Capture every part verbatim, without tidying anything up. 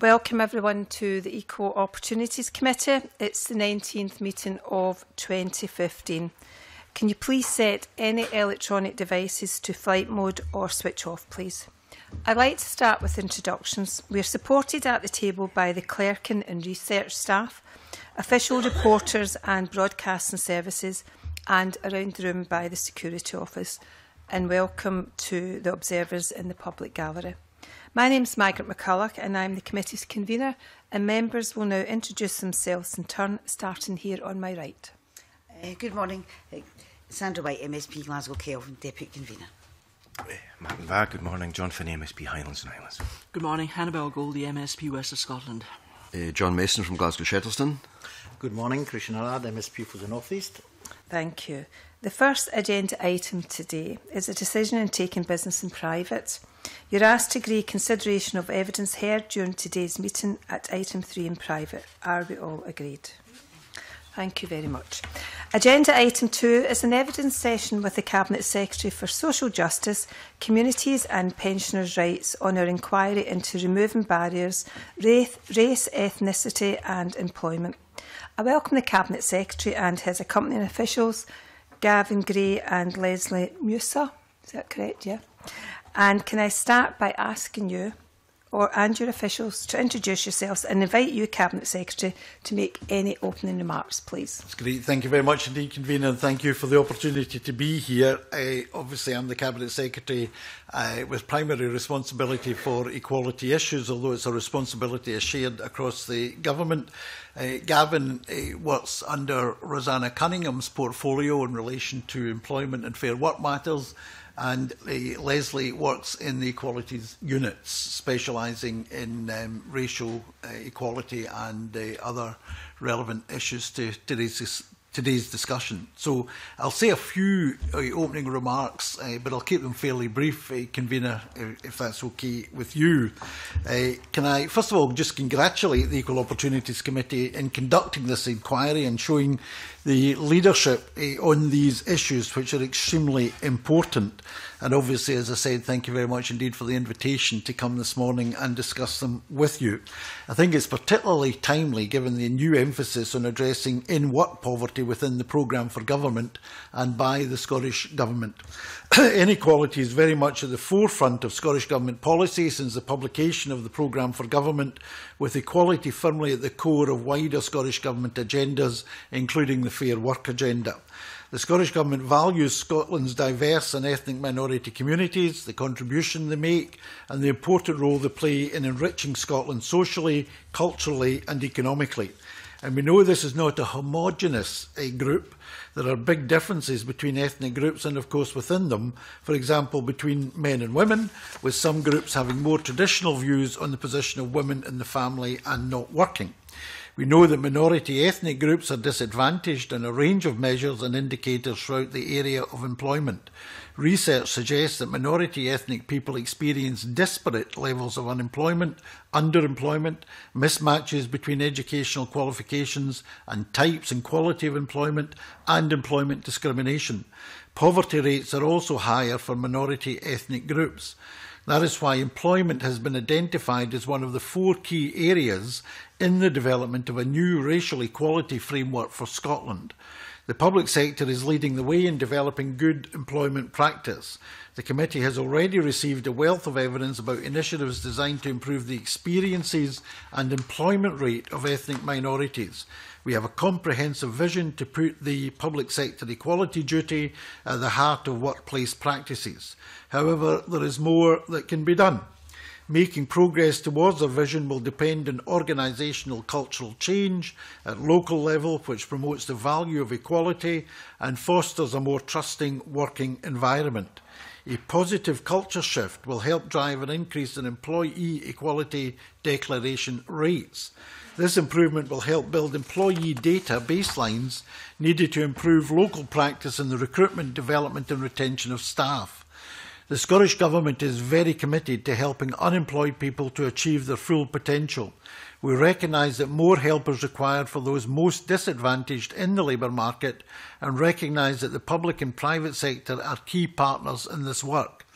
Welcome everyone to the Equal Opportunities Committee. It's the nineteenth meeting of twenty fifteen. Can you please set any electronic devices to flight mode or switch off, please? I'd like to start with introductions. We are supported at the table by the clerking and research staff, official reporters and broadcasting services, and around the room by the Security Office. And welcome to the observers in the public gallery. My name is Margaret McCulloch and I'm the committee's convener, and members will now introduce themselves in turn, starting here on my right. Uh, good morning. Uh, Sandra White, M S P Glasgow Kelvin, Deputy Convener. Uh, Martin Vagg, good morning. John Finn, M S P Highlands and Islands. Good morning. Hannibal Goldie, M S P West of Scotland. Uh, John Mason from Glasgow Shettleston. Good morning. Christian Arad, M S P for the North East. Thank you. The first agenda item today is a decision on taking business in private. You're asked to agree consideration of evidence heard during today's meeting at item three in private. Are we all agreed? Thank you very much. Agenda item two is an evidence session with the Cabinet Secretary for Social Justice, Communities and Pensioners' Rights on our inquiry into removing barriers, race, race, ethnicity and employment. I welcome the Cabinet Secretary and his accompanying officials, Gavin and Lesley Musa. Is that correct? Yeah. And can I start by asking you or and your officials to introduce yourselves and invite you, Cabinet Secretary, to make any opening remarks, please. That's great. Thank you very much indeed, Convener, and thank you for the opportunity to be here. Uh, obviously, I'm the Cabinet Secretary uh, with primary responsibility for equality issues, although it's a responsibility shared across the government. Uh, Gavin uh, works under Rosanna Cunningham's portfolio in relation to employment and fair work matters, and uh, Lesley works in the equalities units, specialising in um, racial uh, equality and uh, other relevant issues to today's, today's discussion. So I'll say a few uh, opening remarks, uh, but I'll keep them fairly brief, uh, Convener, if that's okay with you. Uh, can I, first of all, just congratulate the Equal Opportunities Committee in conducting this inquiry and showing the leadership uh, on these issues, which are extremely important. And obviously, as I said, thank you very much indeed for the invitation to come this morning and discuss them with you. I think it's particularly timely given the new emphasis on addressing in-work poverty within the programme for government and by the Scottish Government. Inequality is very much at the forefront of Scottish Government policy since the publication of the programme for government, with equality firmly at the core of wider Scottish Government agendas, including the Fair Work agenda. The Scottish Government values Scotland's diverse and ethnic minority communities, the contribution they make and the important role they play in enriching Scotland socially, culturally and economically. And we know this is not a homogenous uh, group. There are big differences between ethnic groups and, of course, within them, for example, between men and women, with some groups having more traditional views on the position of women in the family and not working. We know that minority ethnic groups are disadvantaged in a range of measures and indicators throughout the area of employment. Research suggests that minority ethnic people experience disparate levels of unemployment, underemployment, mismatches between educational qualifications and types and quality of employment, and employment discrimination. Poverty rates are also higher for minority ethnic groups. That is why employment has been identified as one of the four key areas in the development of a new racial equality framework for Scotland. The public sector is leading the way in developing good employment practice. The committee has already received a wealth of evidence about initiatives designed to improve the experiences and employment rate of ethnic minorities. We have a comprehensive vision to put the public sector equality duty at the heart of workplace practices. However, there is more that can be done. Making progress towards our vision will depend on organisational cultural change at local level, which promotes the value of equality and fosters a more trusting working environment. A positive culture shift will help drive an increase in employee equality declaration rates. This improvement will help build employee data baselines needed to improve local practice in the recruitment, development and retention of staff. The Scottish Government is very committed to helping unemployed people to achieve their full potential. We recognise that more help is required for those most disadvantaged in the labour market and recognise that the public and private sector are key partners in this work.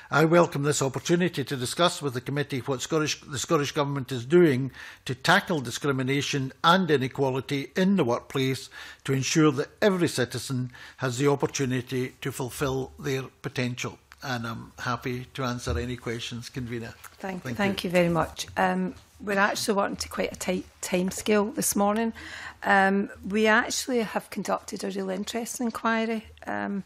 I welcome this opportunity to discuss with the committee what Scottish, the Scottish Government is doing to tackle discrimination and inequality in the workplace to ensure that every citizen has the opportunity to fulfil their potential. And I'm happy to answer any questions, Convener. Thank, Thank, thank you. you very much. Um, we're actually working to quite a tight time scale this morning. Um, we actually have conducted a real interesting inquiry um,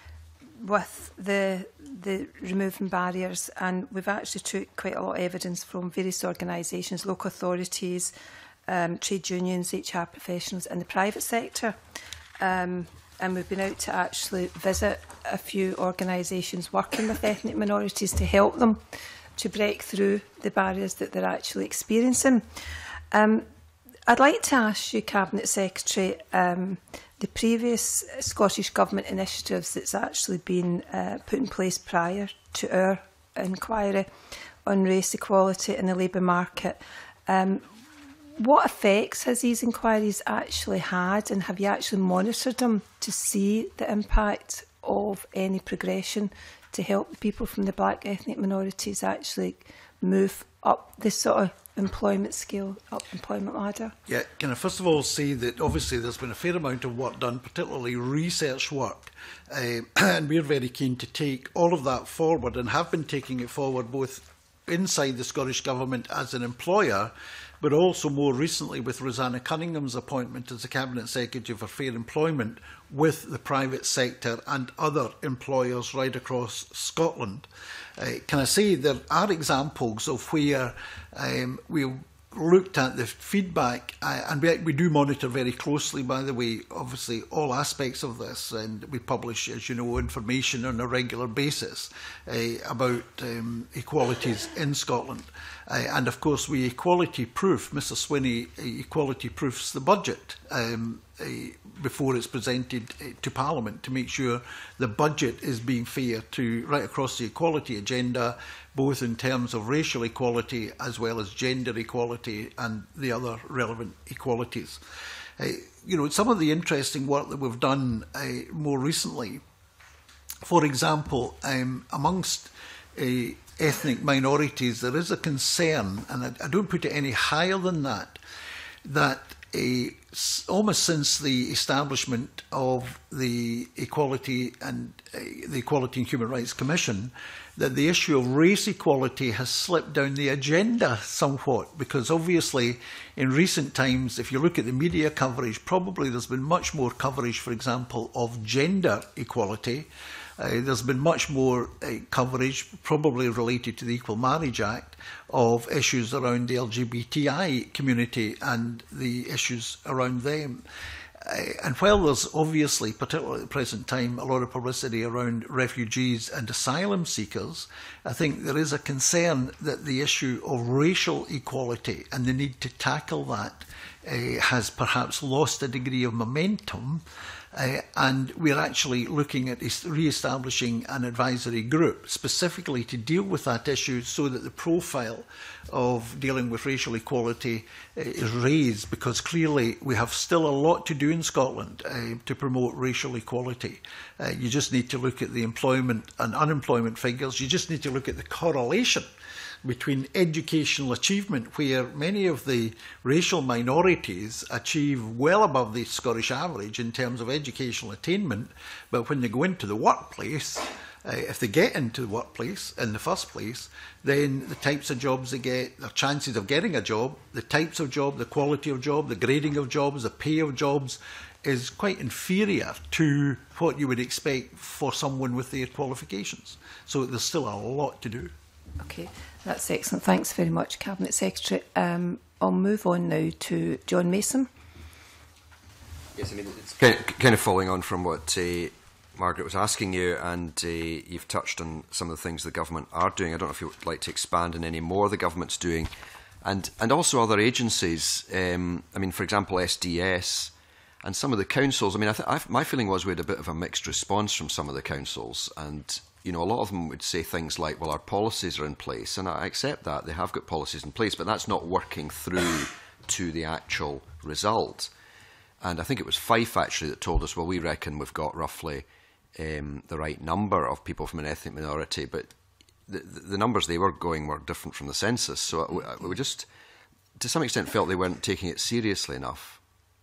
with the the removing barriers, and we've actually took quite a lot of evidence from various organisations, local authorities, um, trade unions, H R professionals and the private sector. Um, and we've been out to actually visit a few organisations working with ethnic minorities to help them to break through the barriers that they're actually experiencing. Um, I'd like to ask you, Cabinet Secretary, um, the previous Scottish Government initiatives that's actually been uh, put in place prior to our inquiry on race equality in the labour market. Um, what effects has these inquiries actually had, and have you actually monitored them to see the impact of any progression to help people from the black ethnic minorities actually move up this sort of employment scale, up employment ladder? Yeah, can I first of all say that obviously there's been a fair amount of work done, particularly research work, uh, and we're very keen to take all of that forward and have been taking it forward both inside the Scottish Government as an employer, but also more recently with Rosanna Cunningham's appointment as the Cabinet Secretary for Fair Employment with the private sector and other employers right across Scotland. Uh, can I say there are examples of where um, we looked at the feedback, uh, and we, we do monitor very closely, by the way, obviously all aspects of this, and we publish, as you know, information on a regular basis uh, about um, equalities in Scotland. Uh, and of course we equality proof, Missus Swinney uh, equality proofs the budget um, uh, before it's presented uh, to Parliament to make sure the budget is being fair to right across the equality agenda, both in terms of racial equality as well as gender equality and the other relevant equalities. Uh, you know, some of the interesting work that we've done uh, more recently, for example, um, amongst uh, ethnic minorities, there is a concern, and I, I don't put it any higher than that, that a, almost since the establishment of the Equality and uh, the Equality and Human Rights Commission, that the issue of race equality has slipped down the agenda somewhat, because obviously in recent times, if you look at the media coverage, probably there's been much more coverage, for example, of gender equality. Uh, there's been much more uh, coverage, probably related to the Equal Marriage Act, of issues around the L G B T I community and the issues around them. Uh, and while there's obviously, particularly at the present time, a lot of publicity around refugees and asylum seekers, I think there is a concern that the issue of racial equality and the need to tackle that uh, has perhaps lost a degree of momentum. Uh, and we're actually looking at re-establishing an advisory group specifically to deal with that issue so that the profile of dealing with racial equality uh, is raised, because clearly we have still a lot to do in Scotland uh, to promote racial equality. Uh, you just need to look at the employment and unemployment figures. You just need to look at the correlation between educational achievement, where many of the racial minorities achieve well above the Scottish average in terms of educational attainment, but when they go into the workplace, uh, if they get into the workplace in the first place, then the types of jobs they get, their chances of getting a job, the types of job, the quality of job, the grading of jobs, the pay of jobs, is quite inferior to what you would expect for someone with their qualifications. So there's still a lot to do. Okay, that's excellent. Thanks very much, Cabinet Secretary. Um, I'll move on now to John Mason. Yes, I mean, it's kind of, kind of following on from what uh, Margaret was asking you, and uh, you've touched on some of the things the government are doing. I don't know if you would like to expand on any more the government's doing, and and also other agencies. Um, I mean, for example, S D S and some of the councils. I mean, I th I've, my feeling was we had a bit of a mixed response from some of the councils, and you know, a lot of them would say things like, well, our policies are in place, and I accept that. They have got policies in place, but that's not working through to the actual result. And I think it was Fife, actually, that told us, well, we reckon we've got roughly um, the right number of people from an ethnic minority, but the, the numbers they were going were different from the census. So we, we just, to some extent, felt they weren't taking it seriously enough.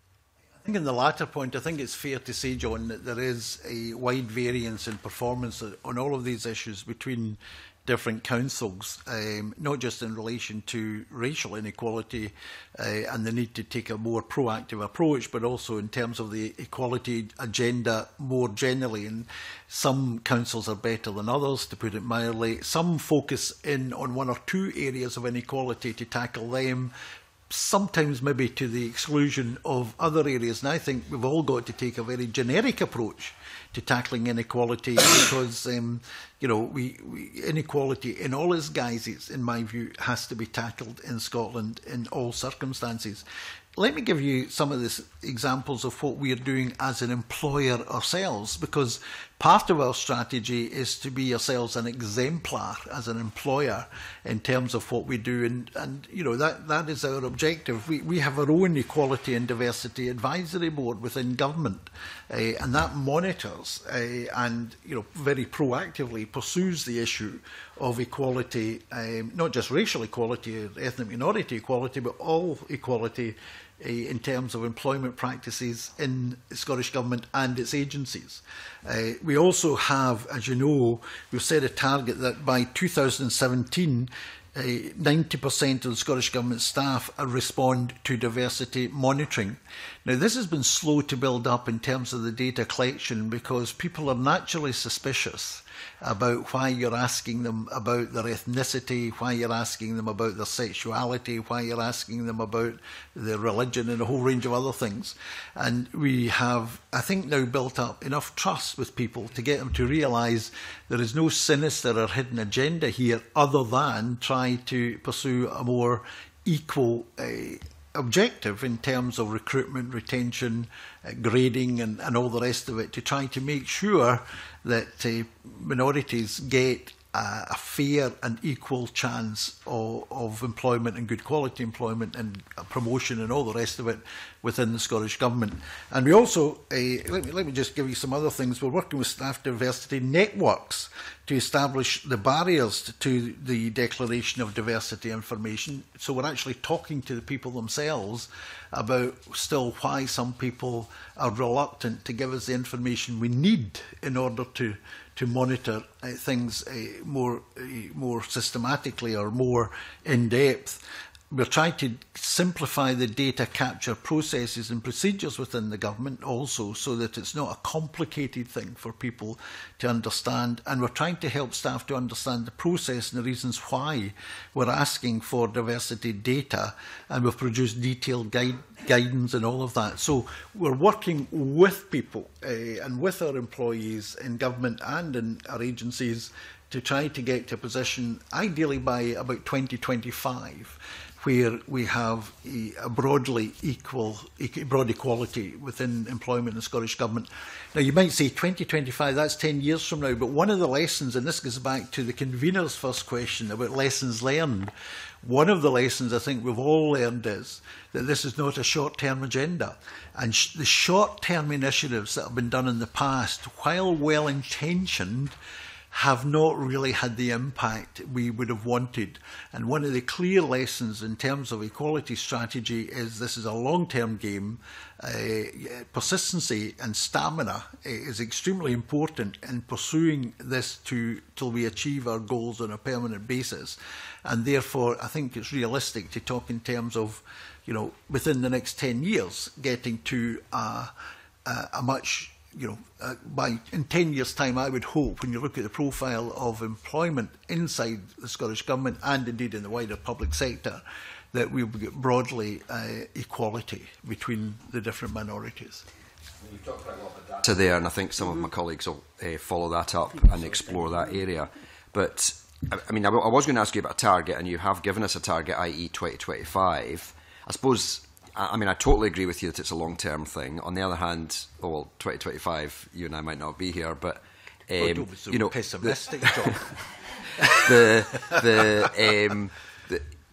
I think in the latter point, I think it's fair to say, John, that there is a wide variance in performance on all of these issues between different councils, um, not just in relation to racial inequality uh, and the need to take a more proactive approach, but also in terms of the equality agenda more generally. And some councils are better than others, to put it mildly. Some focus in on one or two areas of inequality to tackle them, sometimes maybe to the exclusion of other areas. And I think we've all got to take a very generic approach to tackling inequality because, um, you know, we, we, inequality in all its guises, in my view, has to be tackled in Scotland in all circumstances. Let me give you some of the examples of what we are doing as an employer ourselves, because part of our strategy is to be ourselves an exemplar as an employer in terms of what we do, and, and you know, that, that is our objective. We, we have our own Equality and Diversity Advisory Board within government, uh, and that monitors uh, and, you know, very proactively pursues the issue of equality, um, not just racial equality or ethnic minority equality, but all equality uh, in terms of employment practices in the Scottish Government and its agencies. Uh, we also have, as you know, we've set a target that by two thousand seventeen, uh, ninety percent of the Scottish Government staff uh, respond to diversity monitoring. Now, this has been slow to build up in terms of the data collection because people are naturally suspicious about why you're asking them about their ethnicity, why you're asking them about their sexuality, why you're asking them about their religion and a whole range of other things. And we have, I think, now built up enough trust with people to get them to realise there is no sinister or hidden agenda here other than try to pursue a more equal uh, objective in terms of recruitment, retention, uh, grading and, and all the rest of it, to try to make sure that uh, minorities get uh, a fair and equal chance of, of employment and good quality employment and promotion and all the rest of it within the Scottish Government. And we also, uh, let me, let me just give you some other things. We're working with staff diversity networks to establish the barriers to the declaration of diversity information. So we're actually talking to the people themselves about still why some people are reluctant to give us the information we need in order to to monitor uh, things uh, more uh, more systematically or more in depth. We're trying to simplify the data capture processes and procedures within the government also, so that it's not a complicated thing for people to understand. And we're trying to help staff to understand the process and the reasons why we're asking for diversity data. And we've produced detailed guide, guidance and all of that. So we're working with people uh, and with our employees in government and in our agencies to try to get to a position, ideally by about twenty twenty-five, where we have a, a broadly equal, broad equality within employment in the Scottish Government. Now, you might say twenty twenty-five, that's ten years from now, but one of the lessons, and this goes back to the convener's first question about lessons learned, one of the lessons I think we've all learned is that this is not a short-term agenda. And sh the short-term initiatives that have been done in the past, while well-intentioned, have not really had the impact we would have wanted. And one of the clear lessons in terms of equality strategy is this is a long-term game. Uh, persistency and stamina is extremely important in pursuing this to till we achieve our goals on a permanent basis. And therefore, I think it's realistic to talk in terms of, you know, within the next ten years, getting to a, a, a much You know, uh, by in ten years' time, I would hope, when you look at the profile of employment inside the Scottish Government and indeed in the wider public sector, that we will get broadly uh, equality between the different minorities. You've talked quite a lot about data there, and I think some of my colleagues will uh, follow that up and explore that area. But I, I mean, I, I was going to ask you about a target, and you have given us a target, that is twenty twenty-five. I suppose. I mean, I totally agree with you that it's a long-term thing. On the other hand, oh, well, twenty twenty-five, you and I might not be here, but um, oh, don't be so you know, pessimistic, John. the the, um, the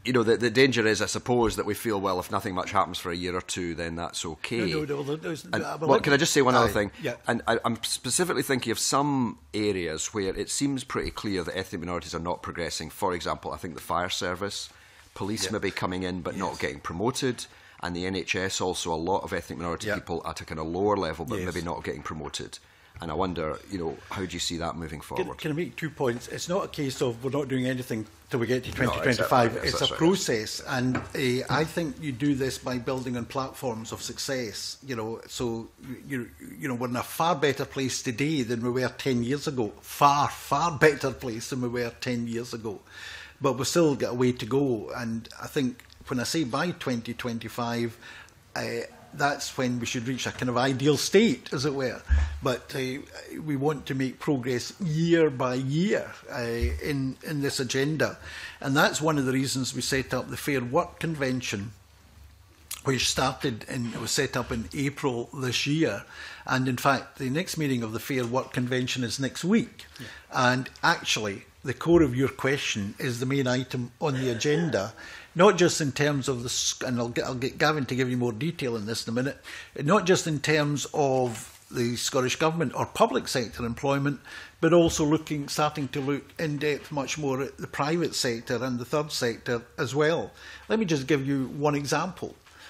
you know, the, the danger is, I suppose, that we feel, well, if nothing much happens for a year or two, then that's okay. No, no, no, there's, and, uh, well, can I just say one aye, other thing? Yeah. And I, I'm specifically thinking of some areas where it seems pretty clear that ethnic minorities are not progressing. For example, I think the fire service, police yeah. maybe coming in but yes. not getting promoted, and the N H S also, a lot of ethnic minority yeah. people at a kind of lower level but yes. maybe not getting promoted. And I wonder, you know, how do you see that moving forward? Can, can I make two points? It's not a case of we're not doing anything till we get to twenty twenty-five. No, exactly. Yes, it's a right. process, and uh, I think you do this by building on platforms of success. You know, so you you know we're in a far better place today than we were ten years ago. Far far better place than we were ten years ago, but we've still got a way to go. And I think when I say by twenty twenty-five. Uh, That's when we should reach a kind of ideal state, as it were. But uh, we want to make progress year by year uh, in, in this agenda. And that's one of the reasons we set up the Fair Work Convention, which started in, it was set up in April this year. And in fact, the next meeting of the Fair Work Convention is next week. Yeah. And actually, the core of your question is the main item on the agenda. Not just in terms of the, and I'll get, I'll get Gavin to give you more detail in this in a minute, not just in terms of the Scottish Government or public sector employment, but also looking, starting to look in depth much more at the private sector and the third sector as well. Let me just give you one example.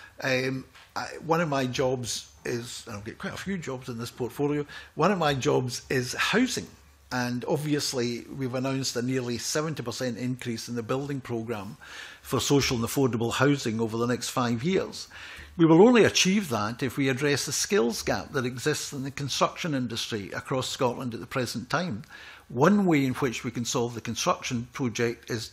Um, I, one of my jobs is, and I'll get quite a few jobs in this portfolio, one of my jobs is housing. And obviously, we've announced a nearly seventy percent increase in the building programme for social and affordable housing over the next five years. We will only achieve that if we address the skills gap that exists in the construction industry across Scotland at the present time. One way in which we can solve the construction project is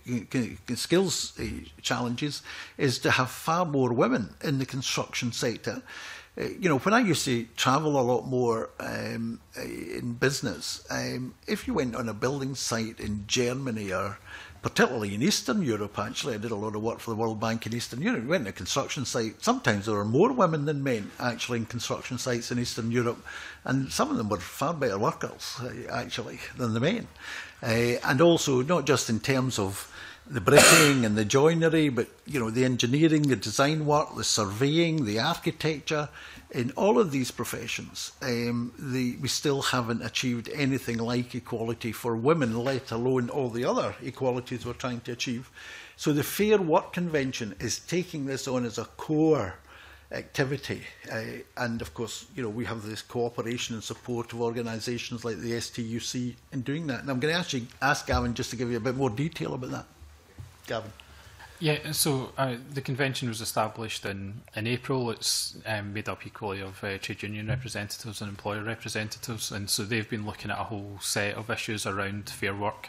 uh, skills uh, challenges is to have far more women in the construction sector. Uh, you know, when I used to travel a lot more um, in business, um, if you went on a building site in Germany or particularly in Eastern Europe, actually, I did a lot of work for the World Bank in Eastern Europe. We went to a construction site. Sometimes there were more women than men actually in construction sites in Eastern Europe, and some of them were far better workers, uh, actually, than the men. Uh, and also, not just in terms of the bricking and the joinery, but you know, the engineering, the design work, the surveying, the architecture. In all of these professions, um, the, we still haven't achieved anything like equality for women, let alone all the other equalities we're trying to achieve. So the Fair Work Convention is taking this on as a core activity. Uh, and of course, you know, we have this cooperation and support of organisations like the S T U C in doing that. And I'm going to actually ask Gavin just to give you a bit more detail about that. Gavin. Yeah, so uh, the convention was established in, in April. It's um, made up equally of uh, trade union representatives and employer representatives, and so they've been looking at a whole set of issues around fair work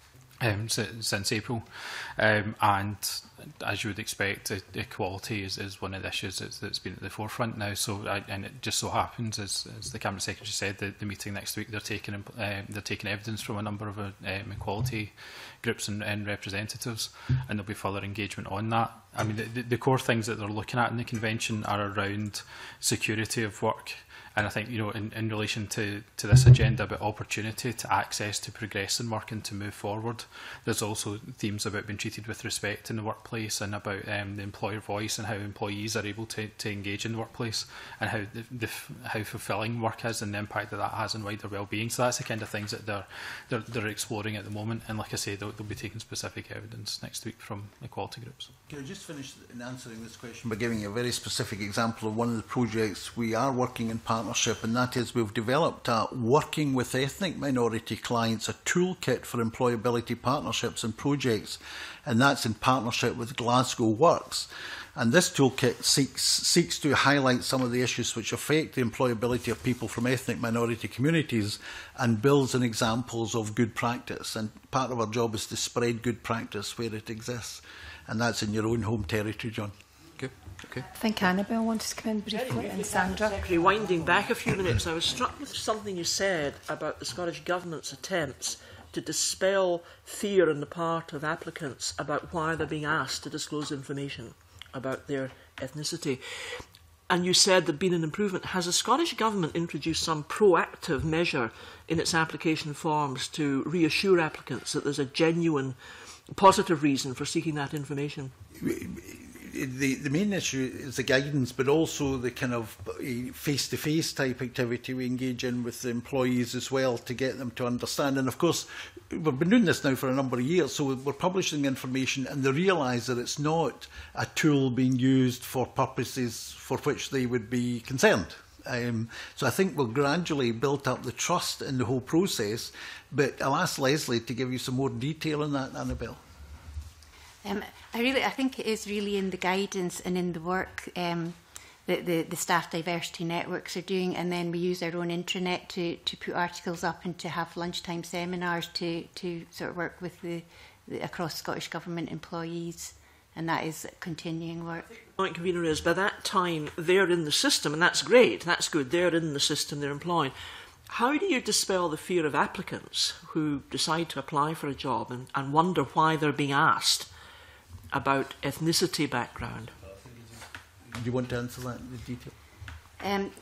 um, since, since April. Um, and as you would expect, equality is, is one of the issues that's, that's been at the forefront now. So, I, and it just so happens, as, as the Cabinet Secretary said, the, the meeting next week, they're taking um, they're taking evidence from a number of um, equality groups and, and representatives, and there'll be further engagement on that. I mean, the, the core things that they're looking at in the convention are around security of work. And I think, you know, in, in relation to, to this agenda about opportunity to access to progress in work and to move forward, there's also themes about being treated with respect in the workplace and about um, the employer voice and how employees are able to, to engage in the workplace and how the, the, how fulfilling work is and the impact that that has on wider well-being. So that's the kind of things that they're, they're, they're exploring at the moment. And like I say, they'll, they'll be taking specific evidence next week from equality groups. Can I just finish in answering this question by giving you a very specific example of one of the projects we are working in partnership, and that is we've developed a working with ethnic minority clients a toolkit for employability partnerships and projects, and that's in partnership with Glasgow Works. And this toolkit seeks, seeks to highlight some of the issues which affect the employability of people from ethnic minority communities and builds on examples of good practice. And part of our job is to spread good practice where it exists. And that's in your own home territory, John. Okay. Okay. I think Annabelle wanted to come in briefly, and Sandra. Secretary, winding back a few minutes, I was struck with something you said about the Scottish Government's attempts to dispel fear on the part of applicants about why they're being asked to disclose information about their ethnicity. And you said there'd been an improvement. Has the Scottish Government introduced some proactive measure in its application forms to reassure applicants that there's a genuine positive reason for seeking that information? The, the main issue is the guidance, but also the kind of face-to-face type activity we engage in with the employees as well, to get them to understand. And of course, we've been doing this now for a number of years, so we're publishing information and they realise that it's not a tool being used for purposes for which they would be concerned. Um, so I think we'll gradually build up the trust in the whole process, but I'll ask Lesley to give you some more detail on that, Annabelle. Um, I really, I think it is really in the guidance and in the work um, that the, the staff diversity networks are doing, and then we use our own intranet to, to put articles up and to have lunchtime seminars to, to sort of work with the, the across Scottish Government employees, and that is continuing work. The point, convener, is by that time they're in the system, and that's great, that's good, they're in the system, they're employed. How do you dispel the fear of applicants who decide to apply for a job and, and wonder why they're being asked about ethnicity background? Do you want to answer that in detail? Um,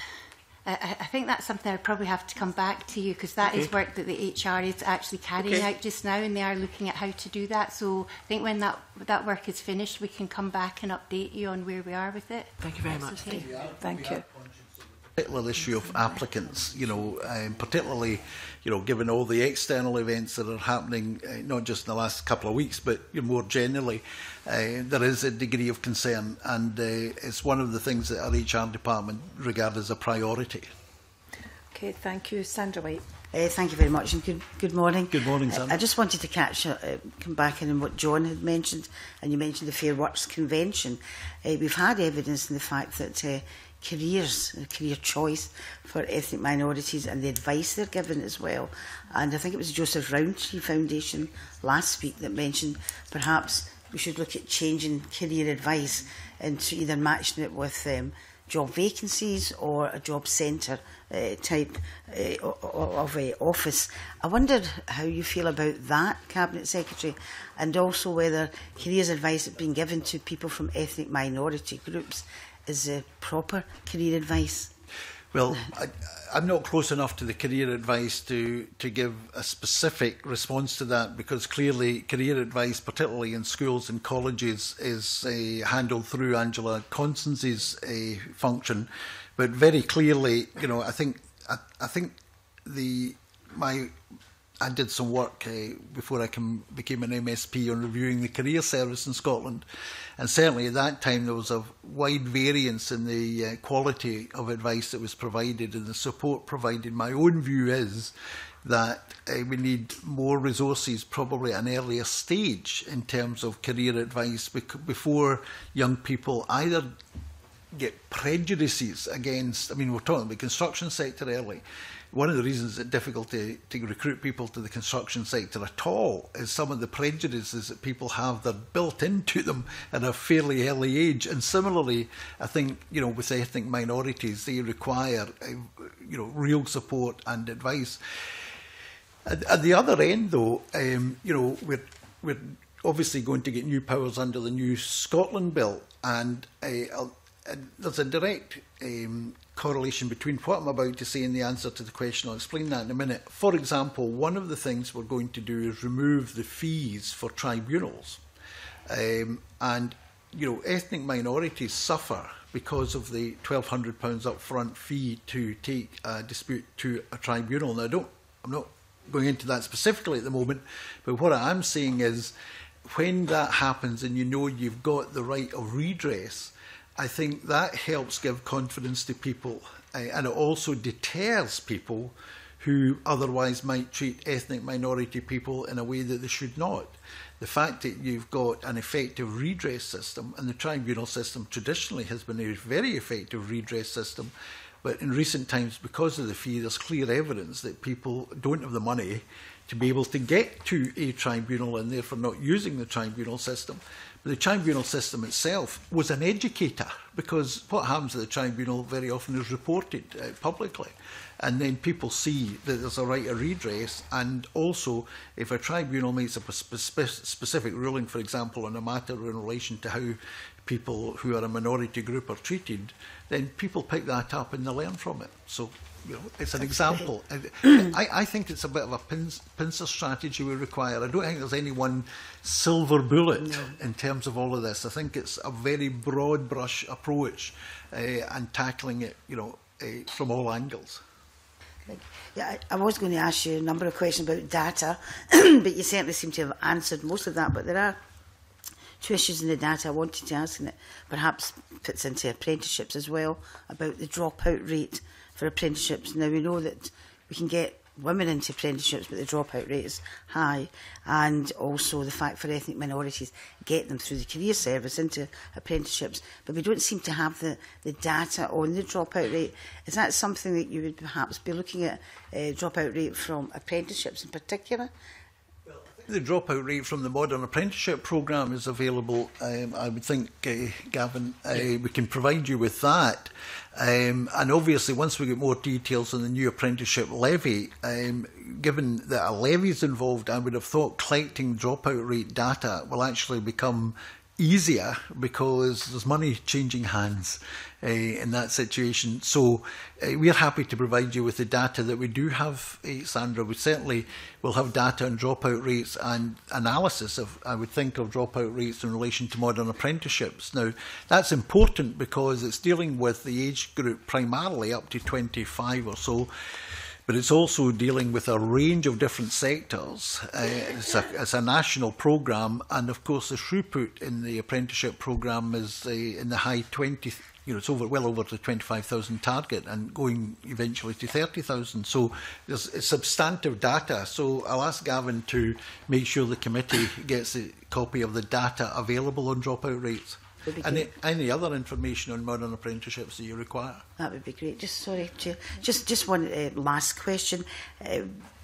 I, I think that's something I'd probably have to come back to you, because that okay. is work that the H R is actually carrying okay. out just now, and they are looking at how to do that. So I think when that that work is finished, we can come back and update you on where we are with it. Thank you very that's much. Okay. Thank you. Particular issue of applicants, you know, um, particularly, you know, given all the external events that are happening, uh, not just in the last couple of weeks, but you know, more generally, uh, there is a degree of concern, and uh, it's one of the things that our H R department regard as a priority. Okay, thank you. Sandra White. Uh, thank you very much, and good, good morning. Good morning, Sandra. Uh, I just wanted to catch, uh, come back in on what John had mentioned, and you mentioned the Fair Works Convention. Uh, we've had evidence in the fact that uh, careers, career choice for ethnic minorities and the advice they're given as well. And I think it was Joseph Rowntree Foundation last week that mentioned perhaps we should look at changing career advice into either matching it with um, job vacancies or a job centre uh, type uh, of uh, office. I wondered how you feel about that, Cabinet Secretary, and also whether careers advice that's been given to people from ethnic minority groups is uh, proper career advice. Well, I, I'm not close enough to the career advice to, to give a specific response to that, because clearly career advice, particularly in schools and colleges, is uh, handled through Angela Constance's uh, function. But very clearly, you know, I think I, I think the my I did some work uh, before I can, became an M S P on reviewing the career service in Scotland, and certainly at that time there was a wide variance in the uh, quality of advice that was provided and the support provided. My own view is that uh, we need more resources, probably at an earlier stage, in terms of career advice bec before young people either get prejudices against, I mean, we're talking about the construction sector early. One of the reasons it's difficult to, to recruit people to the construction sector at all is some of the prejudices that people have that are built into them at a fairly early age. And similarly, I think, you know, with ethnic minorities, they require, uh, you know, real support and advice. At, at the other end, though, um, you know, we're, we're obviously going to get new powers under the new Scotland Bill, and uh, And there's a direct um, correlation between what I'm about to say and the answer to the question. I'll explain that in a minute. For example, one of the things we're going to do is remove the fees for tribunals. Um, and, you know, ethnic minorities suffer because of the twelve hundred pounds upfront fee to take a dispute to a tribunal. Now, I don't, I'm not going into that specifically at the moment, but what I am saying is when that happens and you know you've got the right of redress, I think that helps give confidence to people, uh, and it also deters people who otherwise might treat ethnic minority people in a way that they should not. The fact that you've got an effective redress system, and the tribunal system traditionally has been a very effective redress system, but in recent times, because of the fee, there's clear evidence that people don't have the money to be able to get to a tribunal and therefore not using the tribunal system. The tribunal system itself was an educator, because what happens at the tribunal very often is reported uh, publicly, and then people see that there's a right of redress. And also, if a tribunal makes a spe specific ruling, for example, on a matter in relation to how people who are a minority group are treated, then people pick that up and they learn from it. So, you know, it's an example. I, I think it's a bit of a pin, pincer strategy we require. I don't think there's any one silver bullet no. in terms of all of this. I think it's a very broad brush approach uh, and tackling it, you know, uh, from all angles. Yeah, I, I was going to ask you a number of questions about data, but you certainly seem to have answered most of that. But there are two issues in the data I wanted to ask, and it perhaps fits into apprenticeships as well, about the dropout rate for apprenticeships. Now, we know that we can get women into apprenticeships, but the dropout rate is high, and also the fact for ethnic minorities, get them through the career service into apprenticeships, but we don't seem to have the, the data on the dropout rate. Is that something that you would perhaps be looking at, uh, dropout rate from apprenticeships in particular? The dropout rate from the Modern Apprenticeship Programme is available. Um, I would think, uh, Gavin, uh, we can provide you with that. Um, and obviously, once we get more details on the new apprenticeship levy, um, given that a levy is involved, I would have thought collecting dropout rate data will actually become easier because there's money changing hands uh, in that situation. So uh, we're happy to provide you with the data that we do have, uh, Sandra. We certainly will have data on dropout rates and analysis of, I would think, of dropout rates in relation to modern apprenticeships. Now, that's important because it's dealing with the age group primarily up to twenty-five or so, but it's also dealing with a range of different sectors. Uh, it's, a, it's a national programme, and of course the throughput in the apprenticeship programme is uh, in the high twenty, you know, it's over, well over the twenty-five thousand target and going eventually to thirty thousand. So there's it's substantive data. So I'll ask Gavin to make sure the committee gets a copy of the data available on dropout rates. Any, any other information on modern apprenticeships that you require? That would be great. Just sorry, just just one uh, last question. Uh,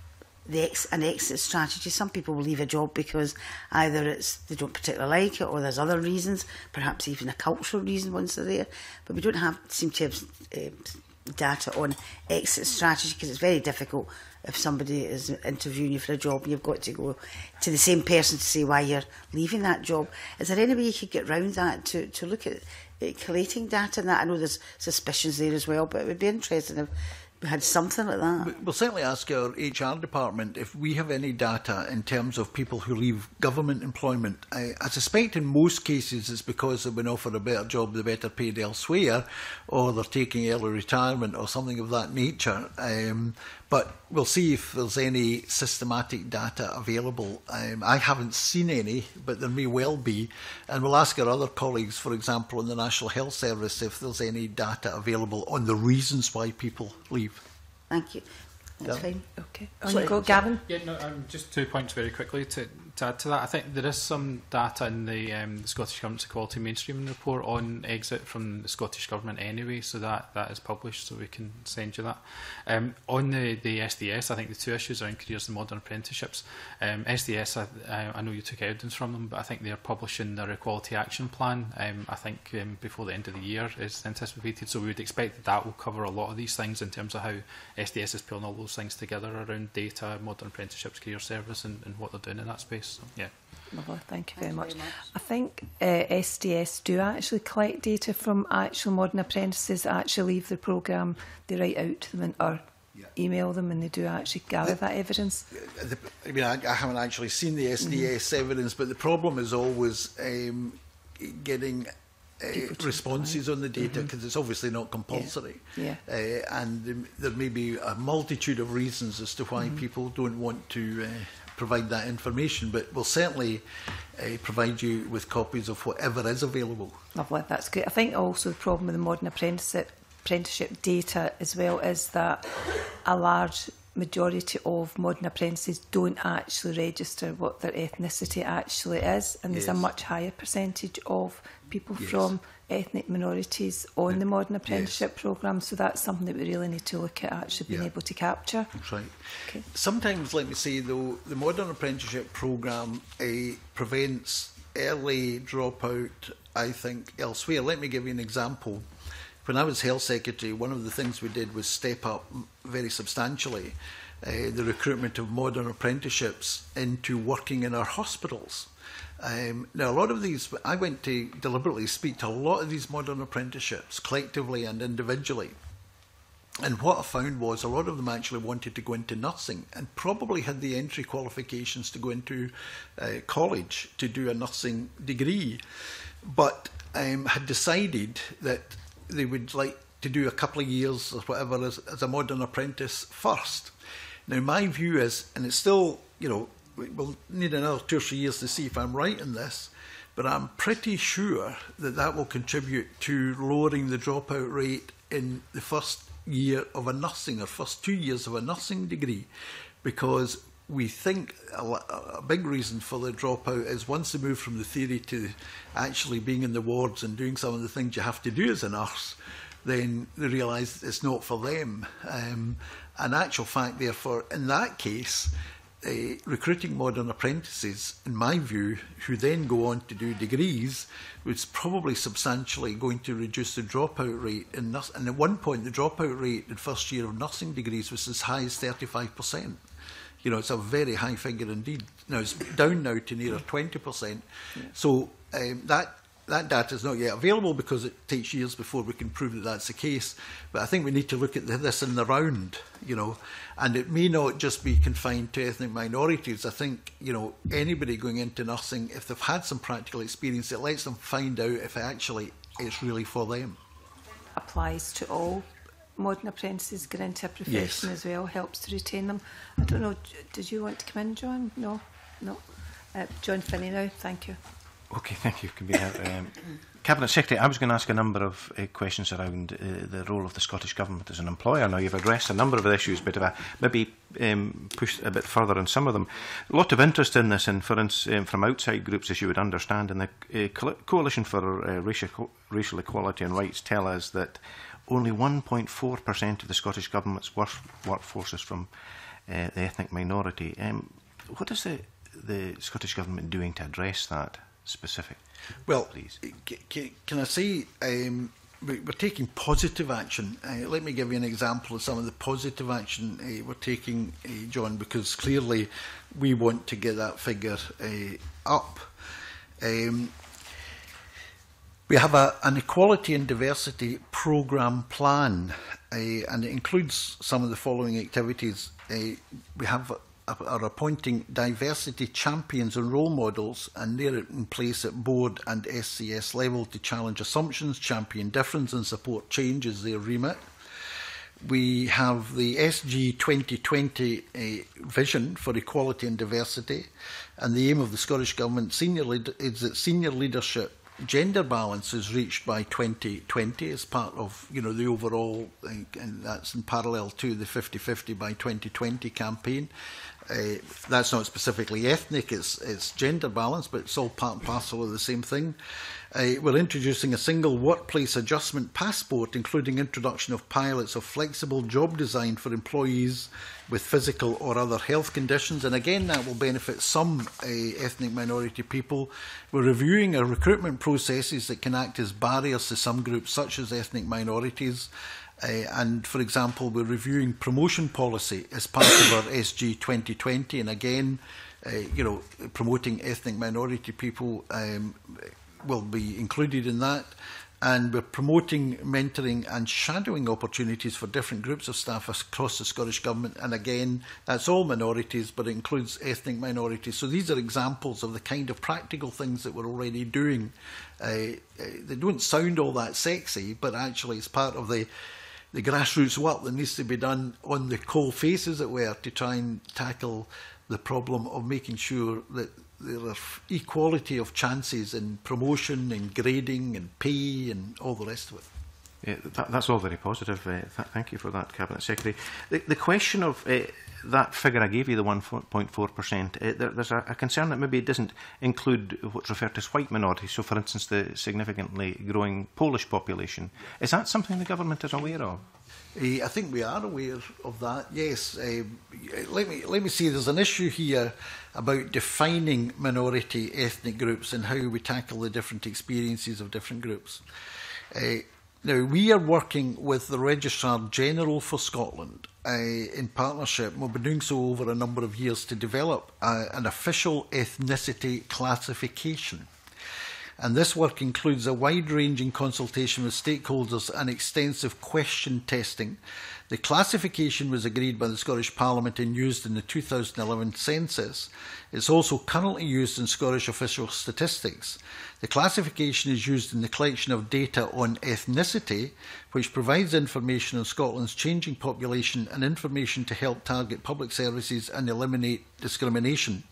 the ex, an exit strategy. Some people will leave a job because either it's they don't particularly like it, or there's other reasons, perhaps even a cultural reason once they're there. But we don't have seem to have uh, data on exit strategy, because it's very difficult if somebody is interviewing you for a job and you've got to go to the same person to say why you're leaving that job. Is there any way you could get round that to, to look at, at collating data on that? I know there's suspicions there as well, but it would be interesting if we had something like that. We'll certainly ask our H R department if we have any data in terms of people who leave government employment. I, I suspect in most cases it's because they've been offered a better job, they're better paid elsewhere, or they're taking early retirement or something of that nature. Um, but we'll see if there's any systematic data available. Um, I haven't seen any, but there may well be. And we'll ask our other colleagues, for example, in the National Health Service, if there's any data available on the reasons why people leave. Thank you. That's Gavin? fine. Okay. On you go, Gavin. Yeah, no, um, just two points very quickly to, to add to that. I think there is some data in the, um, the Scottish Government's Equality Mainstreaming Report on exit from the Scottish Government anyway, so that, that is published, so we can send you that. Um, on the, the S D S, I think the two issues are in careers and modern apprenticeships. Um, S D S, I, I know you took evidence from them, but I think they're publishing their Equality Action Plan, um, I think um, before the end of the year is anticipated, so we would expect that that will cover a lot of these things in terms of how S D S is pulling all those things together around data, modern apprenticeships, career service, and, and what they're doing in that space. So, yeah. Lovely, thank you very much. very much. I think uh, S D S do actually collect data from actual modern apprentices that actually leave the programme. They write out to them and, or yeah. email them, and they do actually gather the, that evidence. The, I mean, I, I haven't actually seen the S D S mm-hmm. evidence, but the problem is always um, getting Uh, responses on the data, because mm-hmm. it's obviously not compulsory. Yeah. Yeah. Uh, and there may be a multitude of reasons as to why mm-hmm. people don't want to uh, provide that information, but we'll certainly uh, provide you with copies of whatever is available. Lovely, that's great. I think also the problem with the modern apprenticeship, apprenticeship data as well is that a large majority of modern apprentices don't actually register what their ethnicity actually is, and there's yes. a much higher percentage of people yes. from ethnic minorities on the modern apprenticeship yes. programme, so that's something that we really need to look at actually being yeah. able to capture. That's right. Okay. Sometimes, let me say though, the modern apprenticeship programme uh, prevents early dropout, I think, elsewhere. Let me give you an example. When I was Health Secretary, one of the things we did was step up very substantially uh, the recruitment of modern apprenticeships into working in our hospitals. Um, now, a lot of these, I went to deliberately speak to a lot of these modern apprenticeships, collectively and individually. And what I found was a lot of them actually wanted to go into nursing and probably had the entry qualifications to go into uh, college to do a nursing degree, but um, had decided that they would like to do a couple of years or whatever as, as a modern apprentice first. Now, my view is, and it's still, you know, we'll need another two or three years to see if I'm right in this, but I'm pretty sure that that will contribute to lowering the dropout rate in the first year of a nursing or first two years of a nursing degree, because we think a, a big reason for the dropout is once they move from the theory to actually being in the wards and doing some of the things you have to do as a nurse, then they realise it's not for them. Um, in actual fact, therefore, in that case, Uh, recruiting modern apprentices, in my view, who then go on to do degrees, was probably substantially going to reduce the dropout rate in nurse. And at one point, the dropout rate in first year of nursing degrees was as high as thirty-five percent. You know, it's a very high figure indeed. Now, it's down now to near twenty percent. Yeah. So um, that that data is not yet available because it takes years before we can prove that that's the case. But I think we need to look at this in the round, you know, and it may not just be confined to ethnic minorities. I think, you know, anybody going into nursing, if they've had some practical experience, it lets them find out if it actually is really for them. Applies to all modern apprentices get into a profession Yes. as well, helps to retain them. I don't know, did you want to come in, John? No? No. Uh, John Finney now, thank you. Okay, thank you, Convener. Um, Cabinet Secretary, I was going to ask a number of uh, questions around uh, the role of the Scottish Government as an employer. Now, you've addressed a number of issues, but if I maybe um, push a bit further on some of them. A lot of interest in this, and for instance, um, from outside groups, as you would understand, and the uh, Co Coalition for uh, Racial, Racial Equality and Rights tell us that only one point four percent of the Scottish Government's work workforce is from uh, the ethnic minority. Um, what is the, the Scottish Government doing to address that? Specific, well, please. Can I say um, we're taking positive action? Uh, let me give you an example of some of the positive action uh, we're taking, uh, John, because clearly we want to get that figure uh, up. Um, we have a, an equality and diversity programme plan, uh, and it includes some of the following activities. Uh, we have are appointing diversity champions and role models, and they're in place at board and S C S level to challenge assumptions, champion difference and support change is their remit. We have the S G twenty twenty uh, vision for equality and diversity, and the aim of the Scottish Government senior lead is that senior leadership gender balance is reached by twenty twenty as part of, you know, the overall, uh, and that's in parallel to the fifty fifty by twenty twenty campaign. Uh, that's not specifically ethnic, it's, it's gender balance, but it's all part and parcel of the same thing. Uh, we're introducing a single workplace adjustment passport, including introduction of pilots of flexible job design for employees with physical or other health conditions. And again, that will benefit some uh, ethnic minority people. We're reviewing our recruitment processes that can act as barriers to some groups, such as ethnic minorities. Uh, and, for example, we're reviewing promotion policy as part of our S G twenty twenty. And again, uh, you know, promoting ethnic minority people um, will be included in that. And we're promoting mentoring and shadowing opportunities for different groups of staff across the Scottish Government. And again, that's all minorities, but it includes ethnic minorities. So these are examples of the kind of practical things that we're already doing. Uh, they don't sound all that sexy, but actually it's part of the the grassroots work that needs to be done on the coal face, as it were, to try and tackle the problem of making sure that there are equality of chances in promotion and grading and pay and all the rest of it. Yeah, that, that's all very positive. Uh, th thank you for that, Cabinet Secretary. The, the question of uh, that figure I gave you, the one point four percent, uh, there, there's a, a concern that maybe it doesn't include what's referred to as white minorities. So, for instance, the significantly growing Polish population. Is that something the government is aware of? Uh, I think we are aware of that, yes. Uh, let me, let me see, there's an issue here about defining minority ethnic groups and how we tackle the different experiences of different groups. Uh, Now, we are working with the Registrar General for Scotland uh, in partnership. We've been doing so over a number of years to develop uh, an official ethnicity classification. And this work includes a wide-ranging consultation with stakeholders and extensive question testing. The classification was agreed by the Scottish Parliament and used in the two thousand eleven census. It's also currently used in Scottish official statistics. The classification is used in the collection of data on ethnicity, which provides information on Scotland's changing population and information to help target public services and eliminate discrimination.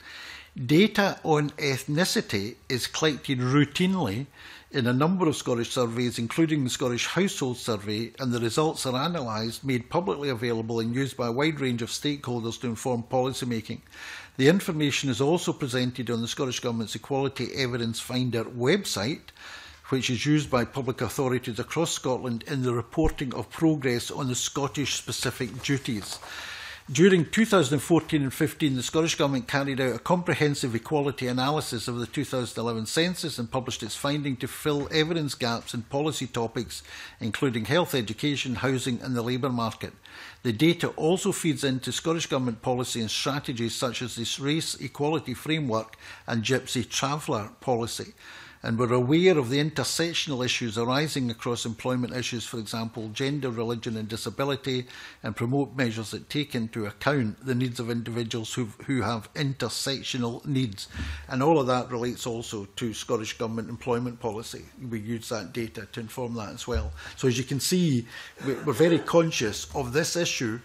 Data on ethnicity is collected routinely in a number of Scottish surveys, including the Scottish Household Survey, and the results are analysed, made publicly available and used by a wide range of stakeholders to inform policy making. The information is also presented on the Scottish Government's Equality Evidence Finder website, which is used by public authorities across Scotland in the reporting of progress on the Scottish-specific duties. During two thousand fourteen and fifteen, the Scottish Government carried out a comprehensive equality analysis of the two thousand eleven census and published its finding to fill evidence gaps in policy topics, including health, education, housing and the labour market. The data also feeds into Scottish Government policy and strategies such as this Race Equality Framework and Gypsy Traveller policy. And we're aware of the intersectional issues arising across employment issues, for example, gender, religion and disability, and promote measures that take into account the needs of individuals who who have intersectional needs. And all of that relates also to Scottish Government employment policy. We use that data to inform that as well. So as you can see, we're very conscious of this issue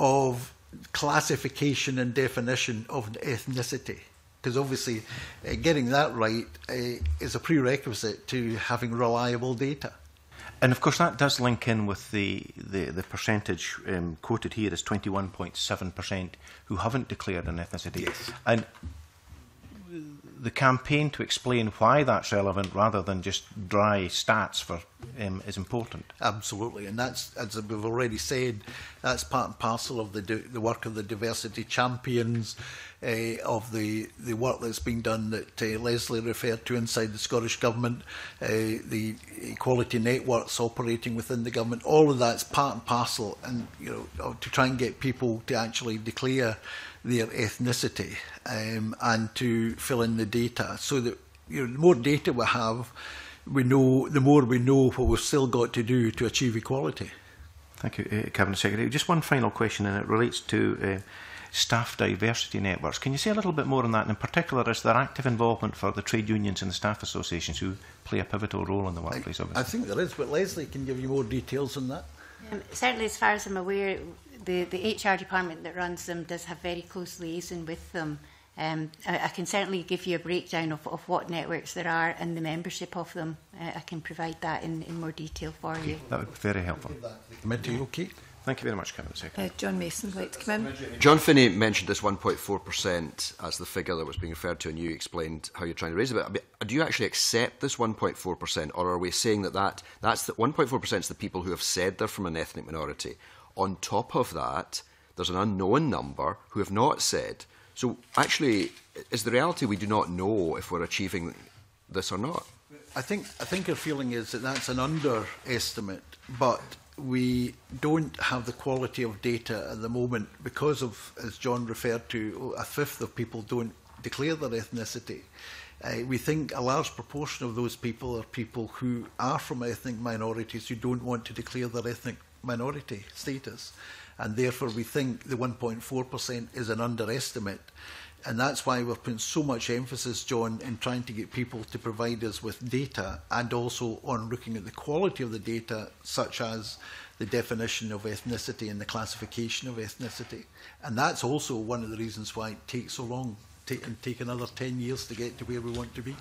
of classification and definition of ethnicity. Because obviously uh, getting that right uh, is a prerequisite to having reliable data. And of course that does link in with the, the, the percentage um, quoted here as twenty-one point seven percent who haven't declared an ethnicity. Yes. And the campaign to explain why that's relevant rather than just dry stats for um, is important. Absolutely, and that's, as we've already said, that's part and parcel of the, the work of the diversity champions, uh, of the, the work that's being done that uh, Lesley referred to inside the Scottish Government, uh, the equality networks operating within the Government. All of that's part and parcel, and you know, to try and get people to actually declare their ethnicity um, and to fill in the data, so that you know, the more data we have, we know the more we know what we've still got to do to achieve equality. Thank you, uh, Cabinet Secretary. Just one final question, and it relates to uh, staff diversity networks. Can you say a little bit more on that? And in particular, is there active involvement for the trade unions and the staff associations who play a pivotal role in the workplace? I, obviously, I think there is, but Lesley can give you more details on that. Um, certainly, as far as I'm aware, the, the H R department that runs them does have very close liaison with them. Um, I, I can certainly give you a breakdown of, of what networks there are and the membership of them. Uh, I can provide that in, in more detail for okay, you. That would be very helpful. Committee, okay. Thank you very much, Cabinet Secretary. Uh, John Mason would like to come in. John Finney mentioned this one point four percent as the figure that was being referred to, and you explained how you're trying to raise it. I mean, do you actually accept this one point four percent, or are we saying that, that that's the one point four percent is the people who have said they're from an ethnic minority? On top of that, there's an unknown number who have not said. So actually, is the reality we do not know if we're achieving this or not? I think I think our feeling is that that's an underestimate, but we don't have the quality of data at the moment because of, as John referred to, a fifth of people don't declare their ethnicity. Uh, we think a large proportion of those people are people who are from ethnic minorities who don't want to declare their ethnic minority status. And therefore we think the one point four percent is an underestimate. And that's why we're putting so much emphasis, John, in trying to get people to provide us with data, and also on looking at the quality of the data, such as the definition of ethnicity and the classification of ethnicity. And that's also one of the reasons why it takes so long, take, and take another ten years to get to where we want to be.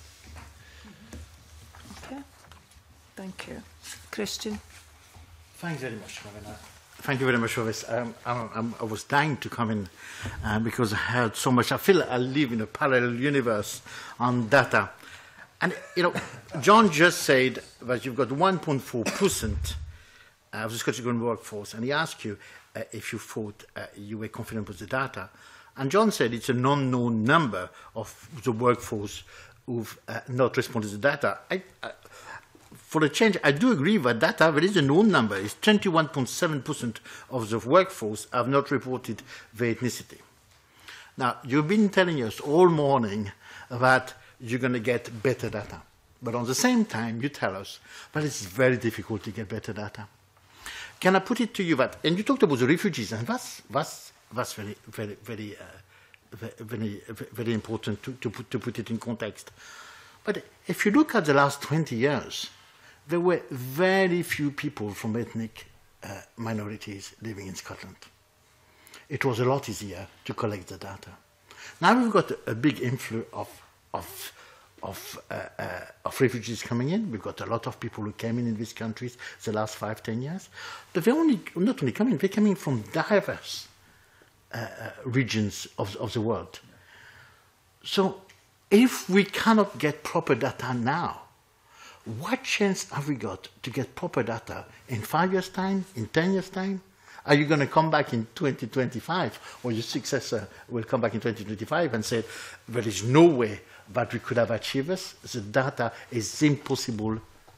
Okay, thank you. Christian. Thanks very much, Gavin. Thank you very much for this. Um, I'm, I'm, I was dying to come in uh, because I heard so much. I feel I live in a parallel universe on data. And, you know, John just said that you've got one point four percent of the Scottish Government workforce, and he asked you uh, if you thought uh, you were confident with the data. And John said it's an unknown number of the workforce who've uh, not responded to the data. I, uh, for a change, I do agree that data, there is a known number, is twenty-one point seven percent of the workforce have not reported their ethnicity. Now, you've been telling us all morning that you're going to get better data. But on the same time, you tell us that it's very difficult to get better data. Can I put it to you that, and you talked about the refugees, and that's, that's, that's very, very, very, uh, very, very important to, to, put, to put it in context. But if you look at the last twenty years, there were very few people from ethnic uh, minorities living in Scotland. It was a lot easier to collect the data. Now we've got a, a big influx of, of, of, uh, uh, of refugees coming in. We've got a lot of people who came in in these countries the last five, ten years. But they're only, not only coming, they're coming from diverse uh, uh, regions of, of the world. So if we cannot get proper data now, what chance have we got to get proper data in five years' time, in ten years' time? Are you going to come back in twenty twenty-five, or your successor will come back in twenty twenty-five and say, there is no way that we could have achieved this? The data is impossible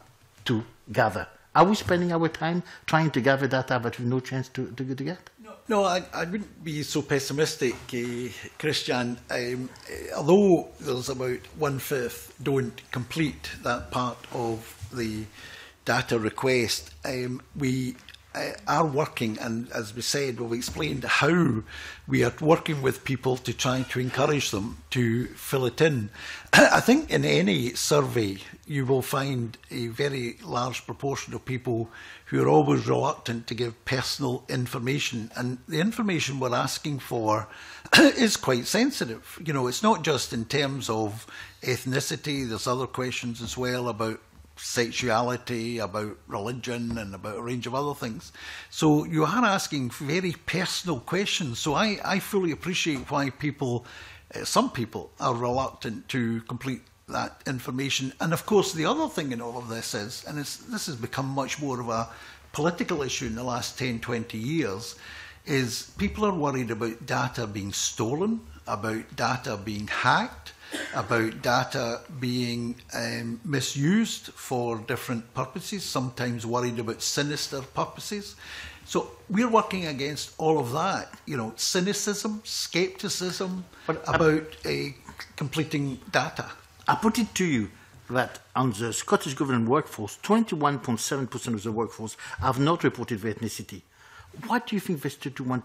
to gather. Are we spending our time trying to gather data but with no chance to, to, to get? No, no I, I wouldn't be so pessimistic, uh, Christian. Um, although there's about one-fifth don't complete that part of the data request, um, we uh, are working, and as we said, we've explained how we are working with people to try to encourage them to fill it in. I think in any survey you will find a very large proportion of people who are always reluctant to give personal information, and the information we're asking for is quite sensitive. You know, it's not just in terms of ethnicity, there's other questions as well about sexuality, about religion, and about a range of other things. So you are asking very personal questions. So I, I fully appreciate why people, uh, some people, are reluctant to complete that information. And of course, the other thing in all of this is, and it's, this has become much more of a political issue in the last ten, twenty years, is people are worried about data being stolen, about data being hacked, about data being um, misused for different purposes, sometimes worried about sinister purposes. So we're working against all of that, you know, cynicism, scepticism but about uh, completing data. I put it to you that on the Scottish Government workforce, twenty-one point seven percent of the workforce have not reported their ethnicity. What do you think this twenty-one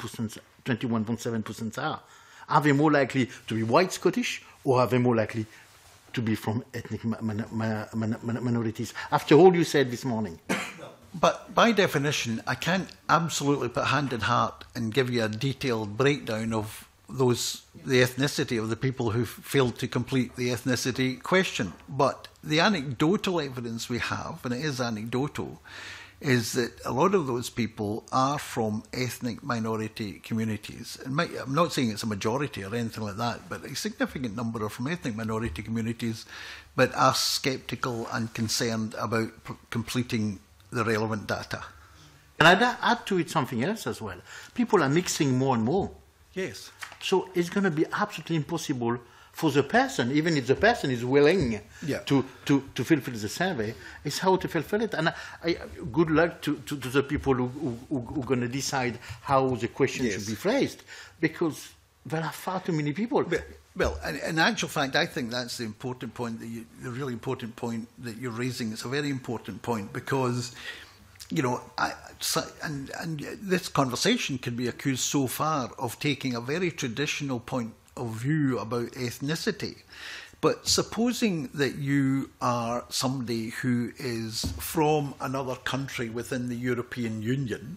point seven percent are? Are they more likely to be white Scottish, or are they more likely to be from ethnic min min min minorities? After all you said this morning. But by definition, I can't absolutely put hand in heart and give you a detailed breakdown of those, the ethnicity of the people who failed to complete the ethnicity question. But the anecdotal evidence we have, and it is anecdotal, is that a lot of those people are from ethnic minority communities. And might, I'm not saying it's a majority or anything like that, but a significant number are from ethnic minority communities, but are sceptical and concerned about completing the relevant data. And I'd add to it something else as well. People are mixing more and more. Yes. So it's going to be absolutely impossible for the person, even if the person is willing yeah. to, to, to fulfill the survey, is how to fulfill it. And I, I, good luck to, to, to the people who, who, who are going to decide how the question yes. should be phrased, because there are far too many people. But, well, in, in actual fact, I think that's the important point, that you, the really important point that you're raising. It's a very important point because, you know, I, and, and this conversation can be accused so far of taking a very traditional point of view about ethnicity. But supposing that you are somebody who is from another country within the European Union,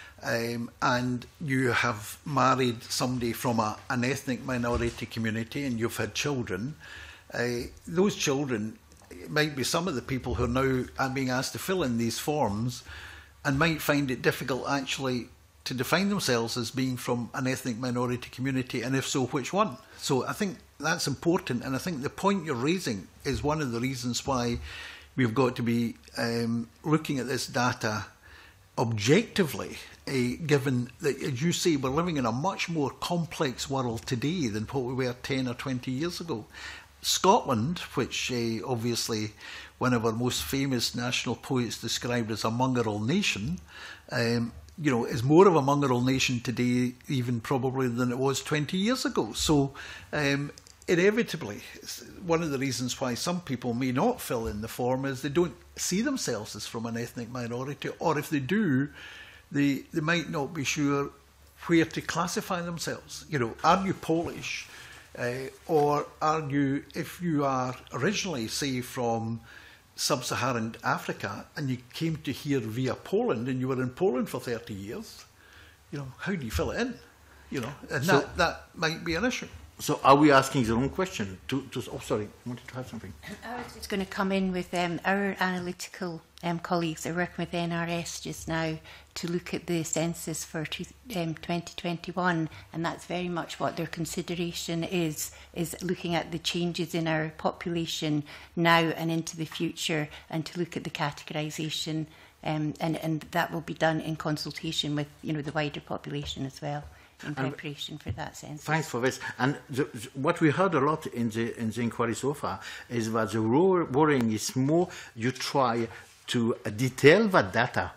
um, and you have married somebody from a, an ethnic minority community and you've had children, uh, those children might be some of the people who are now are being asked to fill in these forms and might find it difficult actually to define themselves as being from an ethnic minority community, and if so, which one? So I think that's important, and I think the point you're raising is one of the reasons why we've got to be um, looking at this data objectively, uh, given that, as you say, we're living in a much more complex world today than what we were ten or twenty years ago. Scotland, which uh, obviously one of our most famous national poets described as a mongrel nation, um, you know, is more of a mongrel nation today even probably than it was twenty years ago. So um, inevitably, one of the reasons why some people may not fill in the form is they don't see themselves as from an ethnic minority, or if they do, they, they might not be sure where to classify themselves. You know, are you Polish? Uh, or are you, if you are originally, say, from sub-Saharan Africa and you came to here via Poland and you were in Poland for thirty years, you know, how do you fill it in? You know, and so, that, that might be an issue. So are we asking the wrong question? To, to, oh, sorry, I wanted to have something. I was just going to come in with um, our analytical um, colleagues are working with N R S just now to look at the census for two, um, twenty twenty-one, and that's very much what their consideration is, is looking at the changes in our population now and into the future, and to look at the categorisation, um, and, and that will be done in consultation with, you know, the wider population as well, in preparation for that census. Thanks for this. And the, the, what we heard a lot in the, in the inquiry so far is that the worrying is more you try to detail that data,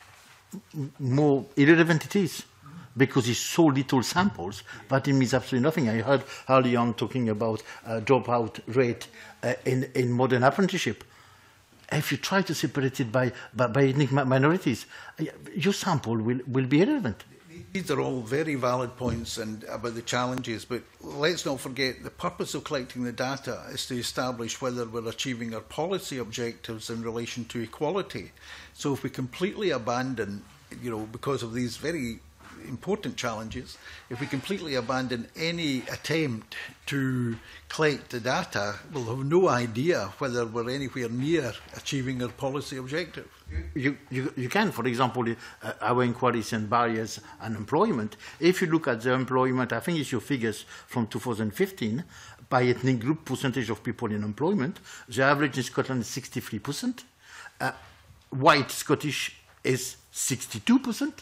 more irrelevant it is, because it's so little samples, but it means absolutely nothing. I heard early on talking about uh, dropout rate uh, in, in modern apprenticeship. If you try to separate it by, by, by ethnic minorities, your sample will, will be irrelevant. These are all very valid points and about the challenges, but let's not forget the purpose of collecting the data is to establish whether we're achieving our policy objectives in relation to equality. So if we completely abandon, you know, because of these very important challenges, if we completely abandon any attempt to collect the data, we'll have no idea whether we're anywhere near achieving our policy objective. You, you, you can, for example, uh, our inquiries and barriers and employment. If you look at the employment, I think it's your figures from two thousand fifteen, by ethnic group percentage of people in employment, the average in Scotland is sixty-three percent. Uh, white Scottish is sixty-two percent.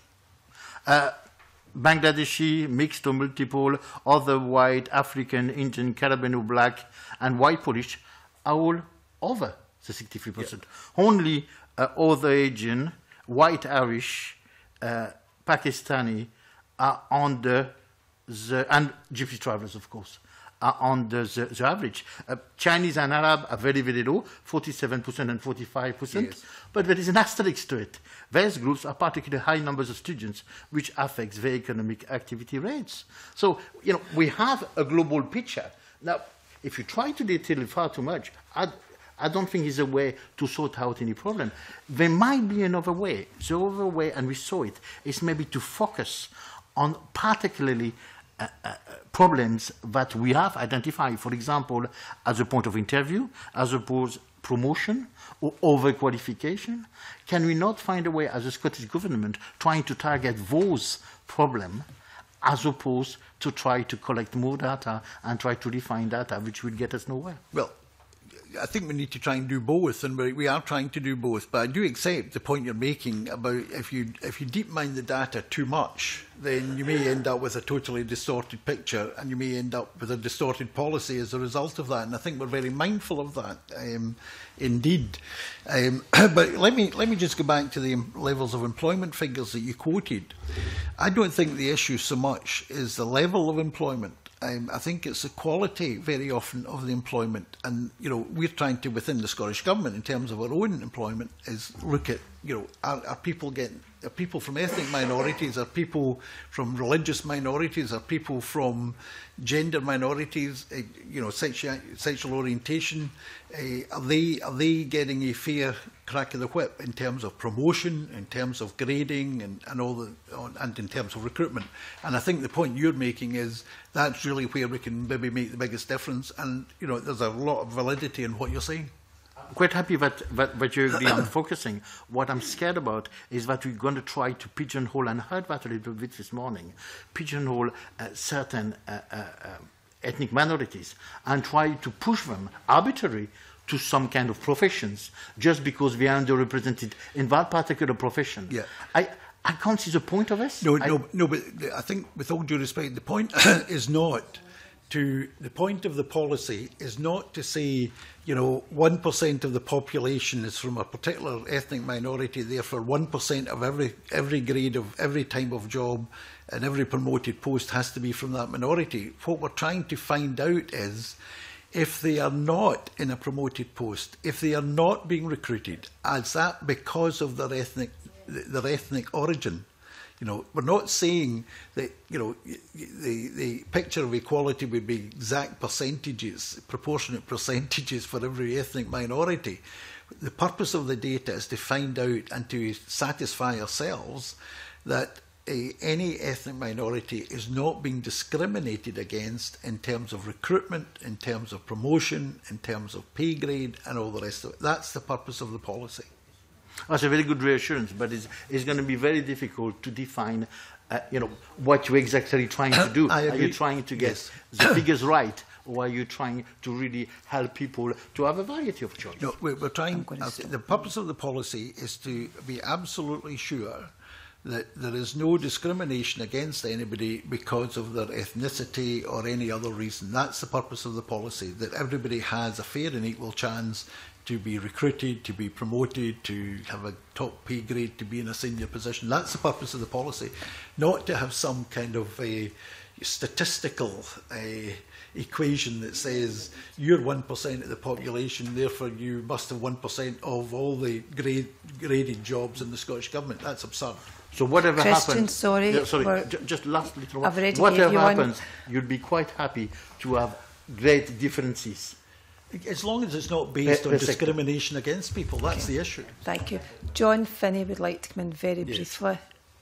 Uh, Bangladeshi, mixed or multiple, other white, African, Indian, Caribbean or black, and white Polish are all over the sixty-three percent. Yeah. Only uh, other Asian, white Irish, uh, Pakistani are under the, and Gypsy travelers, of course, are under the, the average. Uh, Chinese and Arab are very, very low, forty-seven percent and forty-five percent, yes. But there is an asterisk to it. These groups are particularly high numbers of students, which affects their economic activity rates. So, you know, we have a global picture. Now, if you try to detail it far too much, I, I don't think it's a way to sort out any problem. There might be another way. The other way, and we saw it, is maybe to focus on particularly Uh, uh, problems that we have identified, for example, as a point of interview, as opposed promotion or overqualification. Can we not find a way as a Scottish government trying to target those problems as opposed to try to collect more data and try to refine data, which will get us nowhere? Well, I think we need to try and do both, and we are trying to do both. But I do accept the point you're making about if you if you deep mine the data too much, then you may end up with a totally distorted picture, and you may end up with a distorted policy as a result of that. And I think we're very mindful of that, um, indeed. Um, but let me let me just go back to the levels of employment figures that you quoted. I don't think the issue so much is the level of employment. Um, I think it's the quality very often of the employment, and you know we're trying to within the Scottish Government in terms of our own employment is look at you know are, are people getting are people from ethnic minorities, are people from religious minorities, are people from gender minorities, uh, you know sexual sexual orientation, uh, are they are they getting a fair crack of the whip in terms of promotion, in terms of grading, and, and all the and in terms of recruitment? And I think the point you're making is that's really where we can maybe make the biggest difference. And you know, there's a lot of validity in what you're saying. I'm quite happy that, that, that you agree on focusing. What I'm scared about is that we're going to try to pigeonhole, and I heard that a little bit this morning, pigeonhole uh, certain uh, uh, uh, ethnic minorities and try to push them arbitrarily to some kind of professions just because they are underrepresented in that particular profession. Yeah. I, I can't see the point of this. No, I, no, no, but I think with all due respect, the point is not to the point of the policy is not to say, you know, one percent of the population is from a particular ethnic minority, therefore one percent of every, every grade of every type of job and every promoted post has to be from that minority. What we're trying to find out is, if they are not in a promoted post, if they are not being recruited, is that because of their ethnic, their ethnic origin? You know, we're not saying that, you know, the, the picture of equality would be exact percentages, proportionate percentages for every ethnic minority. The purpose of the data is to find out and to satisfy ourselves that a, any ethnic minority is not being discriminated against in terms of recruitment, in terms of promotion, in terms of pay grade and all the rest of it. That's the purpose of the policy. That's a very good reassurance, but it's, it's going to be very difficult to define, uh, you know, what you're exactly trying to do. I agree. Are you trying to get Yes. the figures right, or are you trying to really help people to have a variety of choices? No, we're, we're trying. Uh, the purpose of the policy is to be absolutely sure that there is no discrimination against anybody because of their ethnicity or any other reason. That's the purpose of the policy, that everybody has a fair and equal chance to be recruited, to be promoted, to have a top pay grade, to be in a senior position. That's the purpose of the policy, not to have some kind of a statistical uh, equation that says you're one percent of the population, therefore you must have one percent of all the grade, graded jobs in the Scottish Government. That's absurd. So whatever Christian, happens, sorry, yeah, sorry, we're- j just last little I've one. already Whatever gave you one. happens, you'd be quite happy to have great differences. As long as it's not based Per- on per sector. discrimination against people, that's Okay. the issue. Thank you. John Finney would like to come in very Yes. briefly.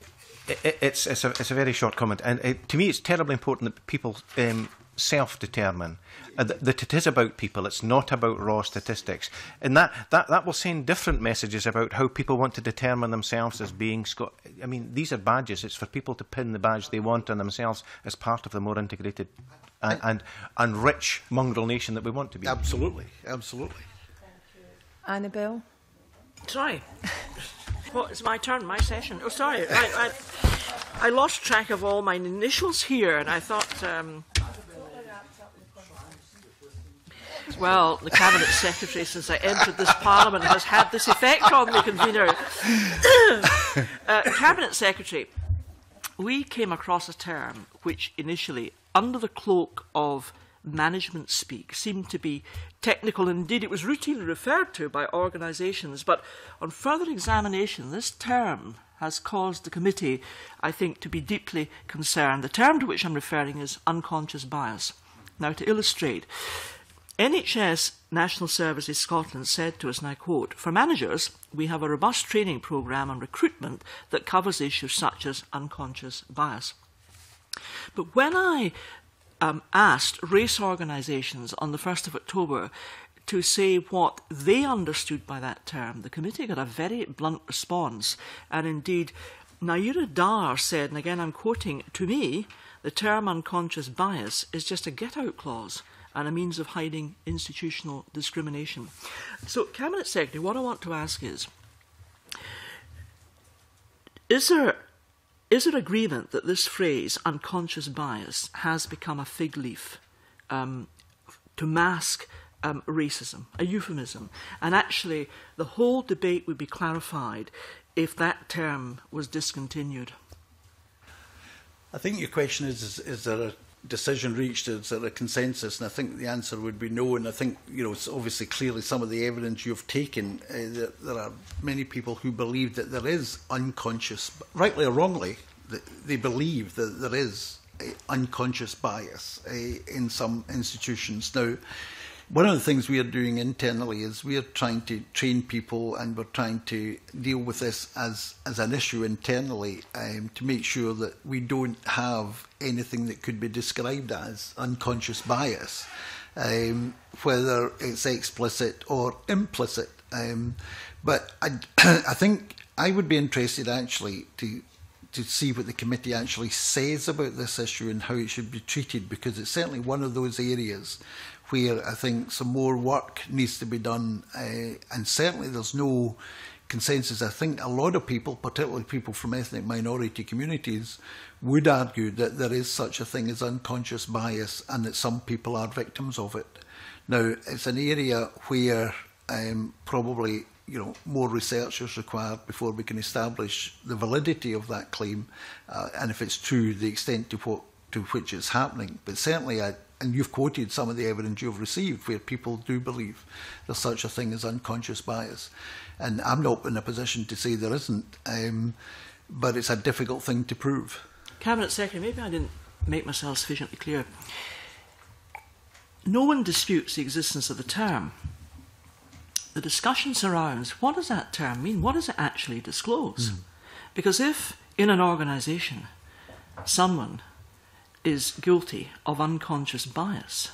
It, it's, it's, a, it's a very short comment, and it, to me it's terribly important that people um, self-determine, uh, that, that it is about people, it's not about raw statistics, and that, that, that will send different messages about how people want to determine themselves as being Scot. I mean, these are badges, it's for people to pin the badge they want on themselves as part of the more integrated and, and, and rich mongrel nation that we want to be. Absolutely, absolutely. Annabelle? Sorry. What, it's my turn, my session. Oh, sorry. I, I, I lost track of all my initials here, and I thought... Um, well, the Cabinet Secretary, since I entered this Parliament, has had this effect on me, convener. uh, Cabinet Secretary, we came across a term which initially, under the cloak of management speak, seemed to be technical. Indeed, it was routinely referred to by organisations, but on further examination, this term has caused the committee, I think, to be deeply concerned. The term to which I'm referring is unconscious bias. Now, to illustrate, N H S National Services Scotland said to us, and I quote, "For managers, we have a robust training programme on recruitment that covers issues such as unconscious bias." But when I um, asked race organisations on the first of October to say what they understood by that term, the committee got a very blunt response. And indeed, Naira Dar said, and again I'm quoting, "To me, the term unconscious bias is just a get-out clause and a means of hiding institutional discrimination." So, Cabinet Secretary, what I want to ask is, is there, is there agreement that this phrase, unconscious bias, has become a fig leaf um, to mask um, racism, a euphemism, and actually the whole debate would be clarified if that term was discontinued? I think your question is, is, is there a decision reached, is there a consensus? And I think the answer would be no. And I think, you know, it's obviously clearly some of the evidence you've taken, uh, that there are many people who believe that there is unconscious, rightly or wrongly, that they believe that there is a unconscious bias uh, in some institutions. Now, one of the things we are doing internally is we are trying to train people, and we're trying to deal with this as, as an issue internally, um, to make sure that we don't have anything that could be described as unconscious bias, um, whether it's explicit or implicit. Um, but I, I think I would be interested actually to to see what the committee actually says about this issue and how it should be treated, because it's certainly one of those areas where I think some more work needs to be done, uh, and certainly there's no consensus. I think a lot of people, particularly people from ethnic minority communities, would argue that there is such a thing as unconscious bias and that some people are victims of it. Now, it's an area where um, probably you know, more research is required before we can establish the validity of that claim, uh, and if it's true, the extent to what to which it's happening. But certainly, I, and you've quoted some of the evidence you've received where people do believe there's such a thing as unconscious bias. And I'm not in a position to say there isn't, um, but it's a difficult thing to prove. Cabinet Secretary, maybe I didn't make myself sufficiently clear. No one disputes the existence of the term. The discussion surrounds, what does that term mean? What does it actually disclose? Mm. Because if in an organisation someone is guilty of unconscious bias,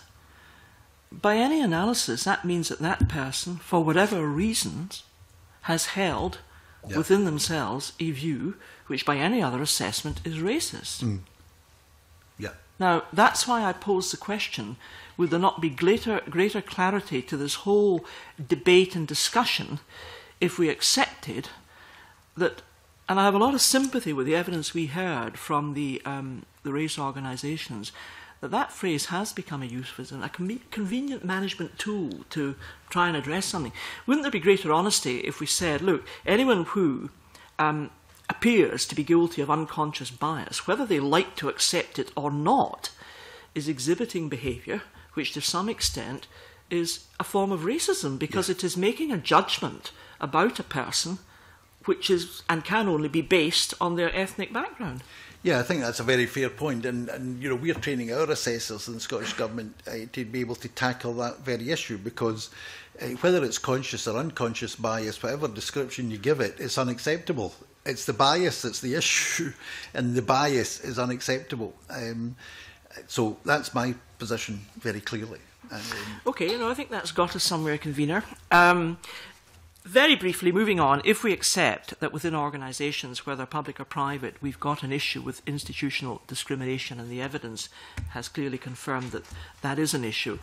by any analysis that means that that person, for whatever reasons, has held yeah. within themselves a view which by any other assessment is racist. Mm. Yeah. Now, that's why I pose the question, would there not be greater, greater clarity to this whole debate and discussion if we accepted that, and I have a lot of sympathy with the evidence we heard from the, um, the race organisations, that that phrase has become a euphemism, a con convenient management tool to try and address something. Wouldn't there be greater honesty if we said, look, anyone who um, appears to be guilty of unconscious bias, whether they like to accept it or not, is exhibiting behaviour which to some extent is a form of racism, because yeah. it is making a judgment about a person which is and can only be based on their ethnic background. Yeah, I think that's a very fair point, and, and you know, we're training our assessors in the Scottish Government uh, to be able to tackle that very issue, because uh, whether it's conscious or unconscious bias, whatever description you give it, it's unacceptable. It's the bias that's the issue, and the bias is unacceptable. Um, so that's my position very clearly. Um, okay, you know, I think that's got us somewhere, Convener. Um, Very briefly, moving on, if we accept that within organisations, whether public or private, we've got an issue with institutional discrimination and the evidence has clearly confirmed that that is an issue,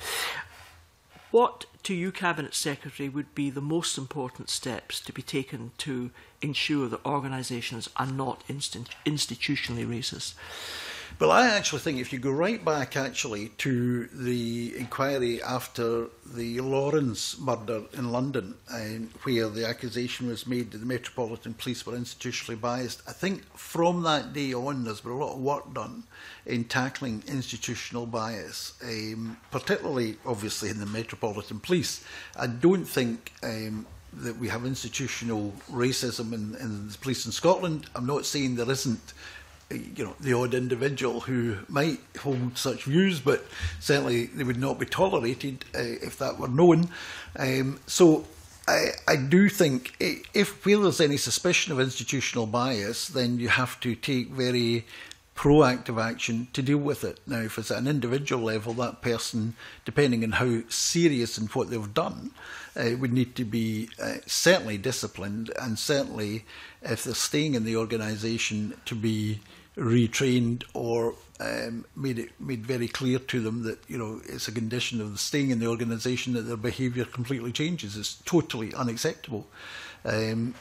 what, to you, Cabinet Secretary, would be the most important steps to be taken to ensure that organisations are not instit institutionally racist? Well, I actually think if you go right back actually to the inquiry after the Lawrence murder in London, um, where the accusation was made that the Metropolitan Police were institutionally biased, I think from that day on there's been a lot of work done in tackling institutional bias, um, particularly obviously in the Metropolitan Police. I don't think um, that we have institutional racism in, in the police in Scotland. I'm not saying there isn't, you know, the odd individual who might hold such views, but certainly they would not be tolerated uh, if that were known. Um, so I, I do think if where there's any suspicion of institutional bias, then you have to take very proactive action to deal with it. Now, if it's at an individual level, that person, depending on how serious and what they've done, uh, would need to be uh, certainly disciplined, and certainly, if they're staying in the organisation, to be retrained or um, made it made very clear to them that, you know, it's a condition of staying in the organisation that their behaviour completely changes. It's totally unacceptable. Um,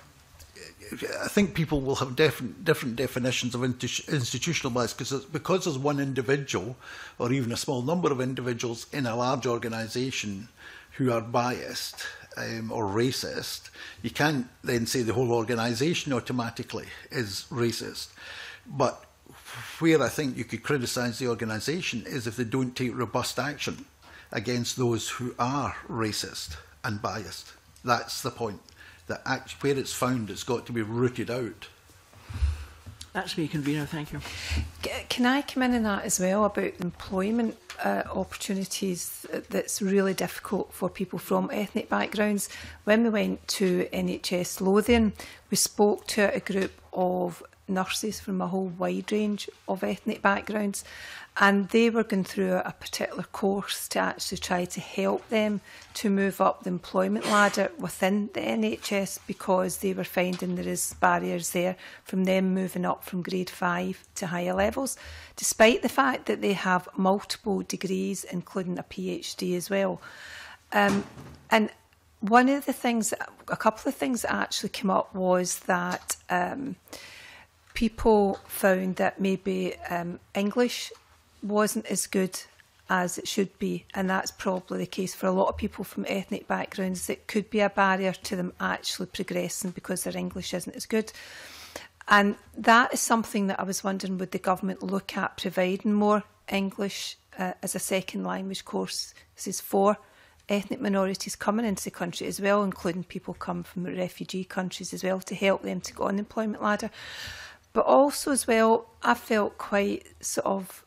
I think people will have different different definitions of institutional bias, because because there's one individual or even a small number of individuals in a large organisation who are biased um, or racist. You can't then say the whole organisation automatically is racist. But where I think you could criticise the organisation is if they don't take robust action against those who are racist and biased. That's the point. That act, where it's found, it's got to be rooted out. That's me, Convener. Thank you. Can I come in on that as well, about employment uh, opportunities that's really difficult for people from ethnic backgrounds? When we went to N H S Lothian, we spoke to a group of nurses from a whole wide range of ethnic backgrounds, and they were going through a particular course to actually try to help them to move up the employment ladder within the N H S, because they were finding there is barriers there from them moving up from grade five to higher levels, despite the fact that they have multiple degrees, including a PhD as well. Um, and one of the things, a couple of things that actually came up was that um, people found that maybe um, English wasn't as good as it should be, and that's probably the case for a lot of people from ethnic backgrounds. It could be a barrier to them actually progressing because their English isn't as good. And that is something that I was wondering, would the government look at providing more English uh, as a second language courses for ethnic minorities coming into the country as well, including people come from refugee countries as well, to help them to go on the employment ladder. But also as well, I felt quite sort of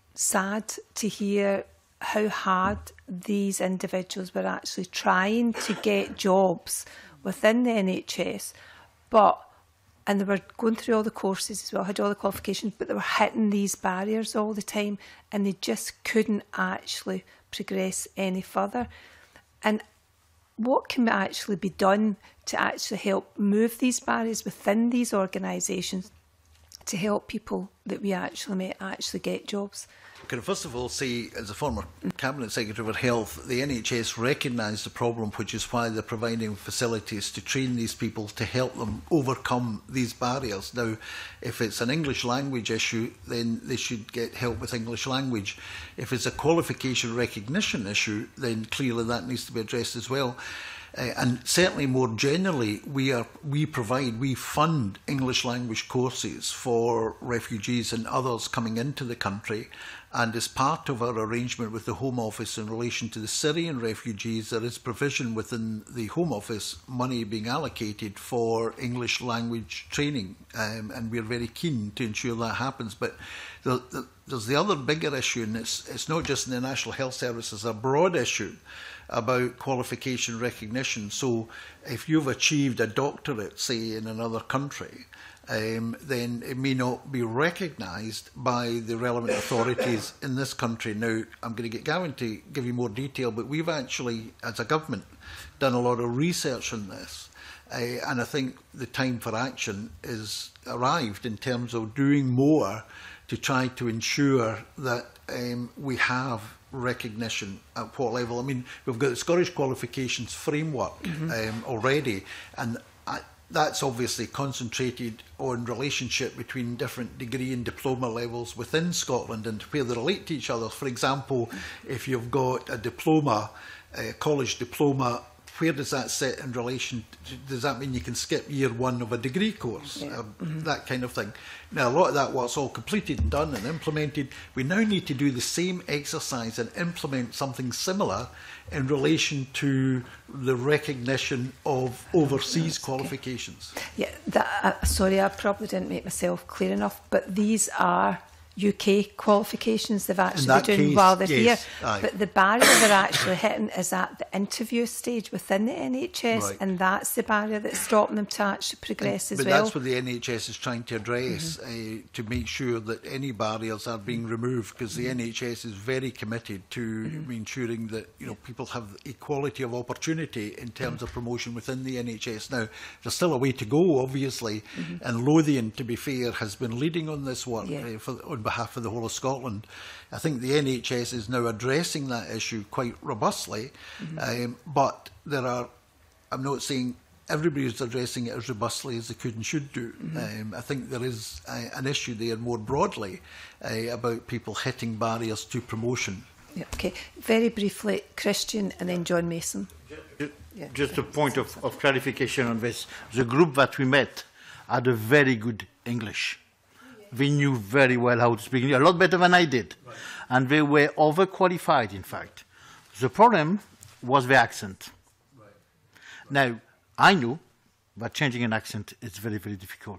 sad to hear how hard these individuals were actually trying to get jobs within the N H S, but and they were going through all the courses as well, had all the qualifications, but they were hitting these barriers all the time, and they just couldn't actually progress any further. And what can actually be done to actually help move these barriers within these organisations to help people that we actually may actually get jobs? Can I first of all say, as a former Cabinet Secretary for Health, the N H S recognise the problem, which is why they're providing facilities to train these people to help them overcome these barriers. Now, if it's an English language issue, then they should get help with English language. If it's a qualification recognition issue, then clearly that needs to be addressed as well. Uh, and certainly more generally, we are we provide, we fund English language courses for refugees and others coming into the country. And as part of our arrangement with the Home Office in relation to the Syrian refugees, there is provision within the Home Office money being allocated for English language training. Um, and we're very keen to ensure that happens. But the, the, there's the other bigger issue, and it's, it's not just in the National Health Service, it's a broad issue about qualification recognition. So if you've achieved a doctorate, say, in another country, um, then it may not be recognised by the relevant authorities in this country. Now, I'm going to get Gavin to give you more detail, but we've actually, as a government, done a lot of research on this. Uh, and I think the time for action is arrived in terms of doing more to try to ensure that um, we have recognition at what level. I mean, we've got the Scottish Qualifications Framework mm-hmm. um, already, and I, that's obviously concentrated on relationship between different degree and diploma levels within Scotland and where they relate to each other. For example, if you've got a diploma, a college diploma, where does that sit in relation to, does that mean you can skip year one of a degree course? Yeah. Um, mm-hmm. That kind of thing. Now, a lot of that was all completed and done and implemented. We now need to do the same exercise and implement something similar in relation to the recognition of overseas okay. qualifications. Yeah, that, uh, sorry, I probably didn't make myself clear enough, but these are U K qualifications they've actually been doing case, while they're yes, here. aye. But the barrier they're actually hitting is at the interview stage within the N H S, right. and that's the barrier that's stopping them to actually progress and, as but well. But that's what the N H S is trying to address, mm-hmm. uh, to make sure that any barriers are being removed, because the mm-hmm. N H S is very committed to mm-hmm. ensuring that you know people have equality of opportunity in terms mm-hmm. of promotion within the N H S. Now, there's still a way to go, obviously, mm-hmm. and Lothian, to be fair, has been leading on this work yeah. uh, for, on behalf of the whole of Scotland. I think the N H S is now addressing that issue quite robustly, mm-hmm. um, but there are, I'm not saying everybody is addressing it as robustly as they could and should do. Mm-hmm. um, I think there is uh, an issue there more broadly uh, about people hitting barriers to promotion. Yeah, okay, very briefly, Christian and then John Mason. Just, yeah. just a point of, of clarification on this. The group that we met had a very good English. They knew very well how to speak English, a lot better than I did. Right. And they were overqualified, in fact. The problem was the accent. Right. Right. Now, I knew that changing an accent is very, very difficult.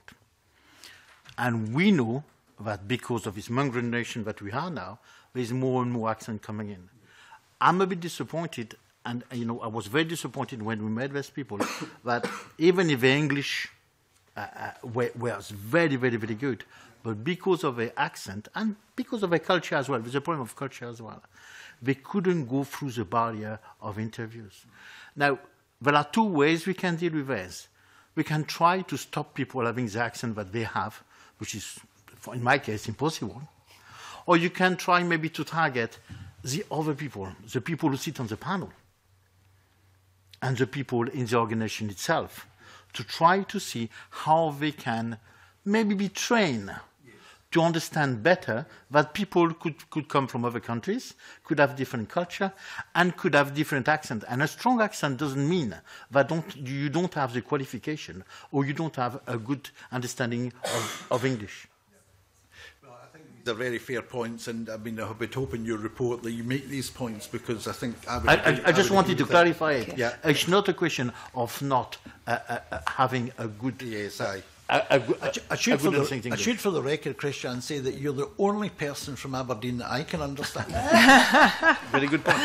And we know that because of this mongrel nation that we have now, there is more and more accent coming in. I'm a bit disappointed, and you know, I was very disappointed when we met these people, that even if the English uh, uh, were, was very, very, very good, but because of the accent and because of the culture as well, there's a problem of culture as well, they couldn't go through the barrier of interviews. Now, there are two ways we can deal with this. We can try to stop people having the accent that they have, which is, in my case, impossible. Or you can try maybe to target the other people, the people who sit on the panel. and the people in the organisation itself to try to see how they can maybe be trained to understand better that people could, could come from other countries, could have different culture, and could have different accents. And a strong accent doesn't mean that don't, you don't have the qualification or you don't have a good understanding of, of English. Well, I think these are very fair points, and I mean, I've been hoping your report that you make these points, because I think I would I, agree, I, I just would wanted to agree clarify it. Okay. Yeah. It's not a question of not uh, uh, uh, having a good... Yes, aye. A, a, a, I, I, should a for good the, English. I should, for the record, Christian, say that you're the only person from Aberdeen that I can understand. Very good point.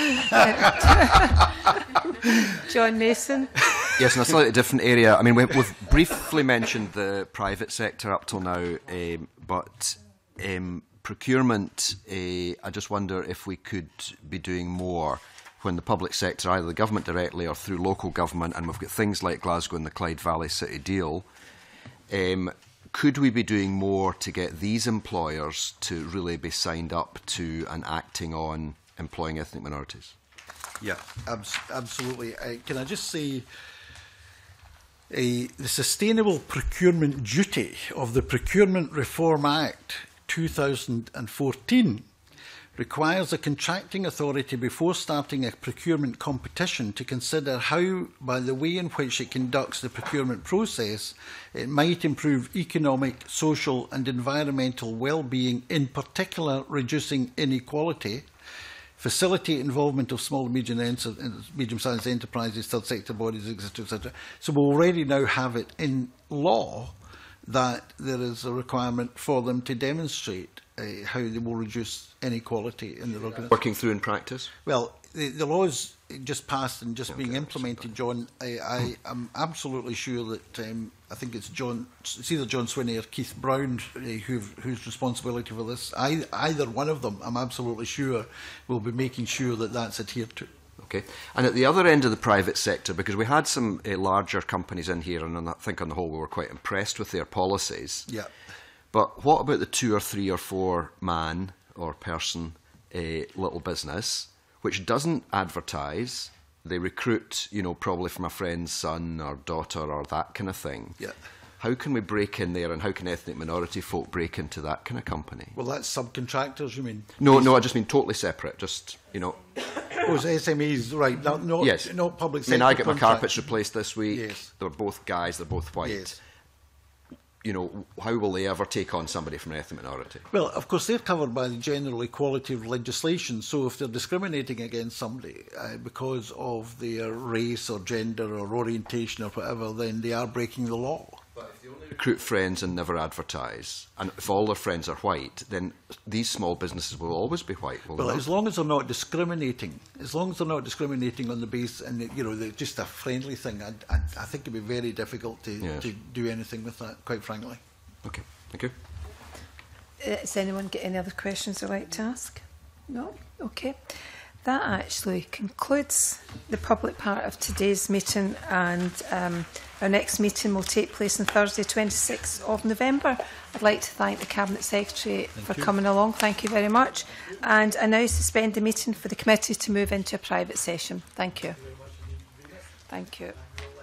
John Mason. Yes, in a slightly different area. I mean, we, we've briefly mentioned the private sector up till now, um, but um, procurement, uh, I just wonder if we could be doing more when the public sector, either the government directly or through local government, and we've got things like Glasgow and the Clyde Valley City deal, Um, could we be doing more to get these employers to really be signed up to and acting on employing ethnic minorities? Yeah, abs absolutely. Uh, can I just say, uh, the sustainable procurement duty of the Procurement Reform Act two thousand fourteen requires a contracting authority before starting a procurement competition to consider how, by the way in which it conducts the procurement process, it might improve economic, social and environmental well-being, in particular reducing inequality, facilitate involvement of small and medium-sized enterprises, third sector bodies, et cetera, et cetera. So we already now have it in law that there is a requirement for them to demonstrate uh, how they will reduce inequality in the organisation. Working through in practice? Well, the, the laws just passed and just Okay, being implemented, John. I, I am absolutely sure that um, I think it's John, it's either John Swinney or Keith Brown uh, who, whose responsibility for this. I, either one of them, I'm absolutely sure, will be making sure that that's adhered to. Okay. And at the other end of the private sector, because we had some uh, larger companies in here, and I think on the whole we were quite impressed with their policies. Yeah. But what about the two or three or four man or person uh, little business, which doesn't advertise? They recruit, you know, probably from a friend's son or daughter or that kind of thing. Yeah. How can we break in there, and how can ethnic minority folk break into that kind of company? Well, that's subcontractors, you mean? No, no, I just mean totally separate, just, you know. Oh, it's S M Es, right. Not, not, Yes. not public I sector. mean, I get my contract. carpets replaced this week. Yes. They're both guys, they're both white. Yes. You know, how will they ever take on somebody from an ethnic minority? Well, of course, they're covered by the general equality of legislation. So if they're discriminating against somebody uh, because of their race or gender or orientation or whatever, then they are breaking the law. But if they only recruit friends and never advertise, and if all their friends are white, then these small businesses will always be white, will Well, they not? as long as they're not discriminating, as long as they're not discriminating on the base and, you know, they're just a friendly thing, I, I, I think it'd be very difficult to, Yes. to do anything with that, quite frankly. Okay, thank you. Uh, Does anyone get any other questions they'd like to ask? No? Okay. That actually concludes the public part of today's meeting, and um, our next meeting will take place on Thursday, twenty-sixth of November. I'd like to thank the Cabinet Secretary Thank for you. coming along. Thank you very much. And I now suspend the meeting for the committee to move into a private session. Thank you. Thank you.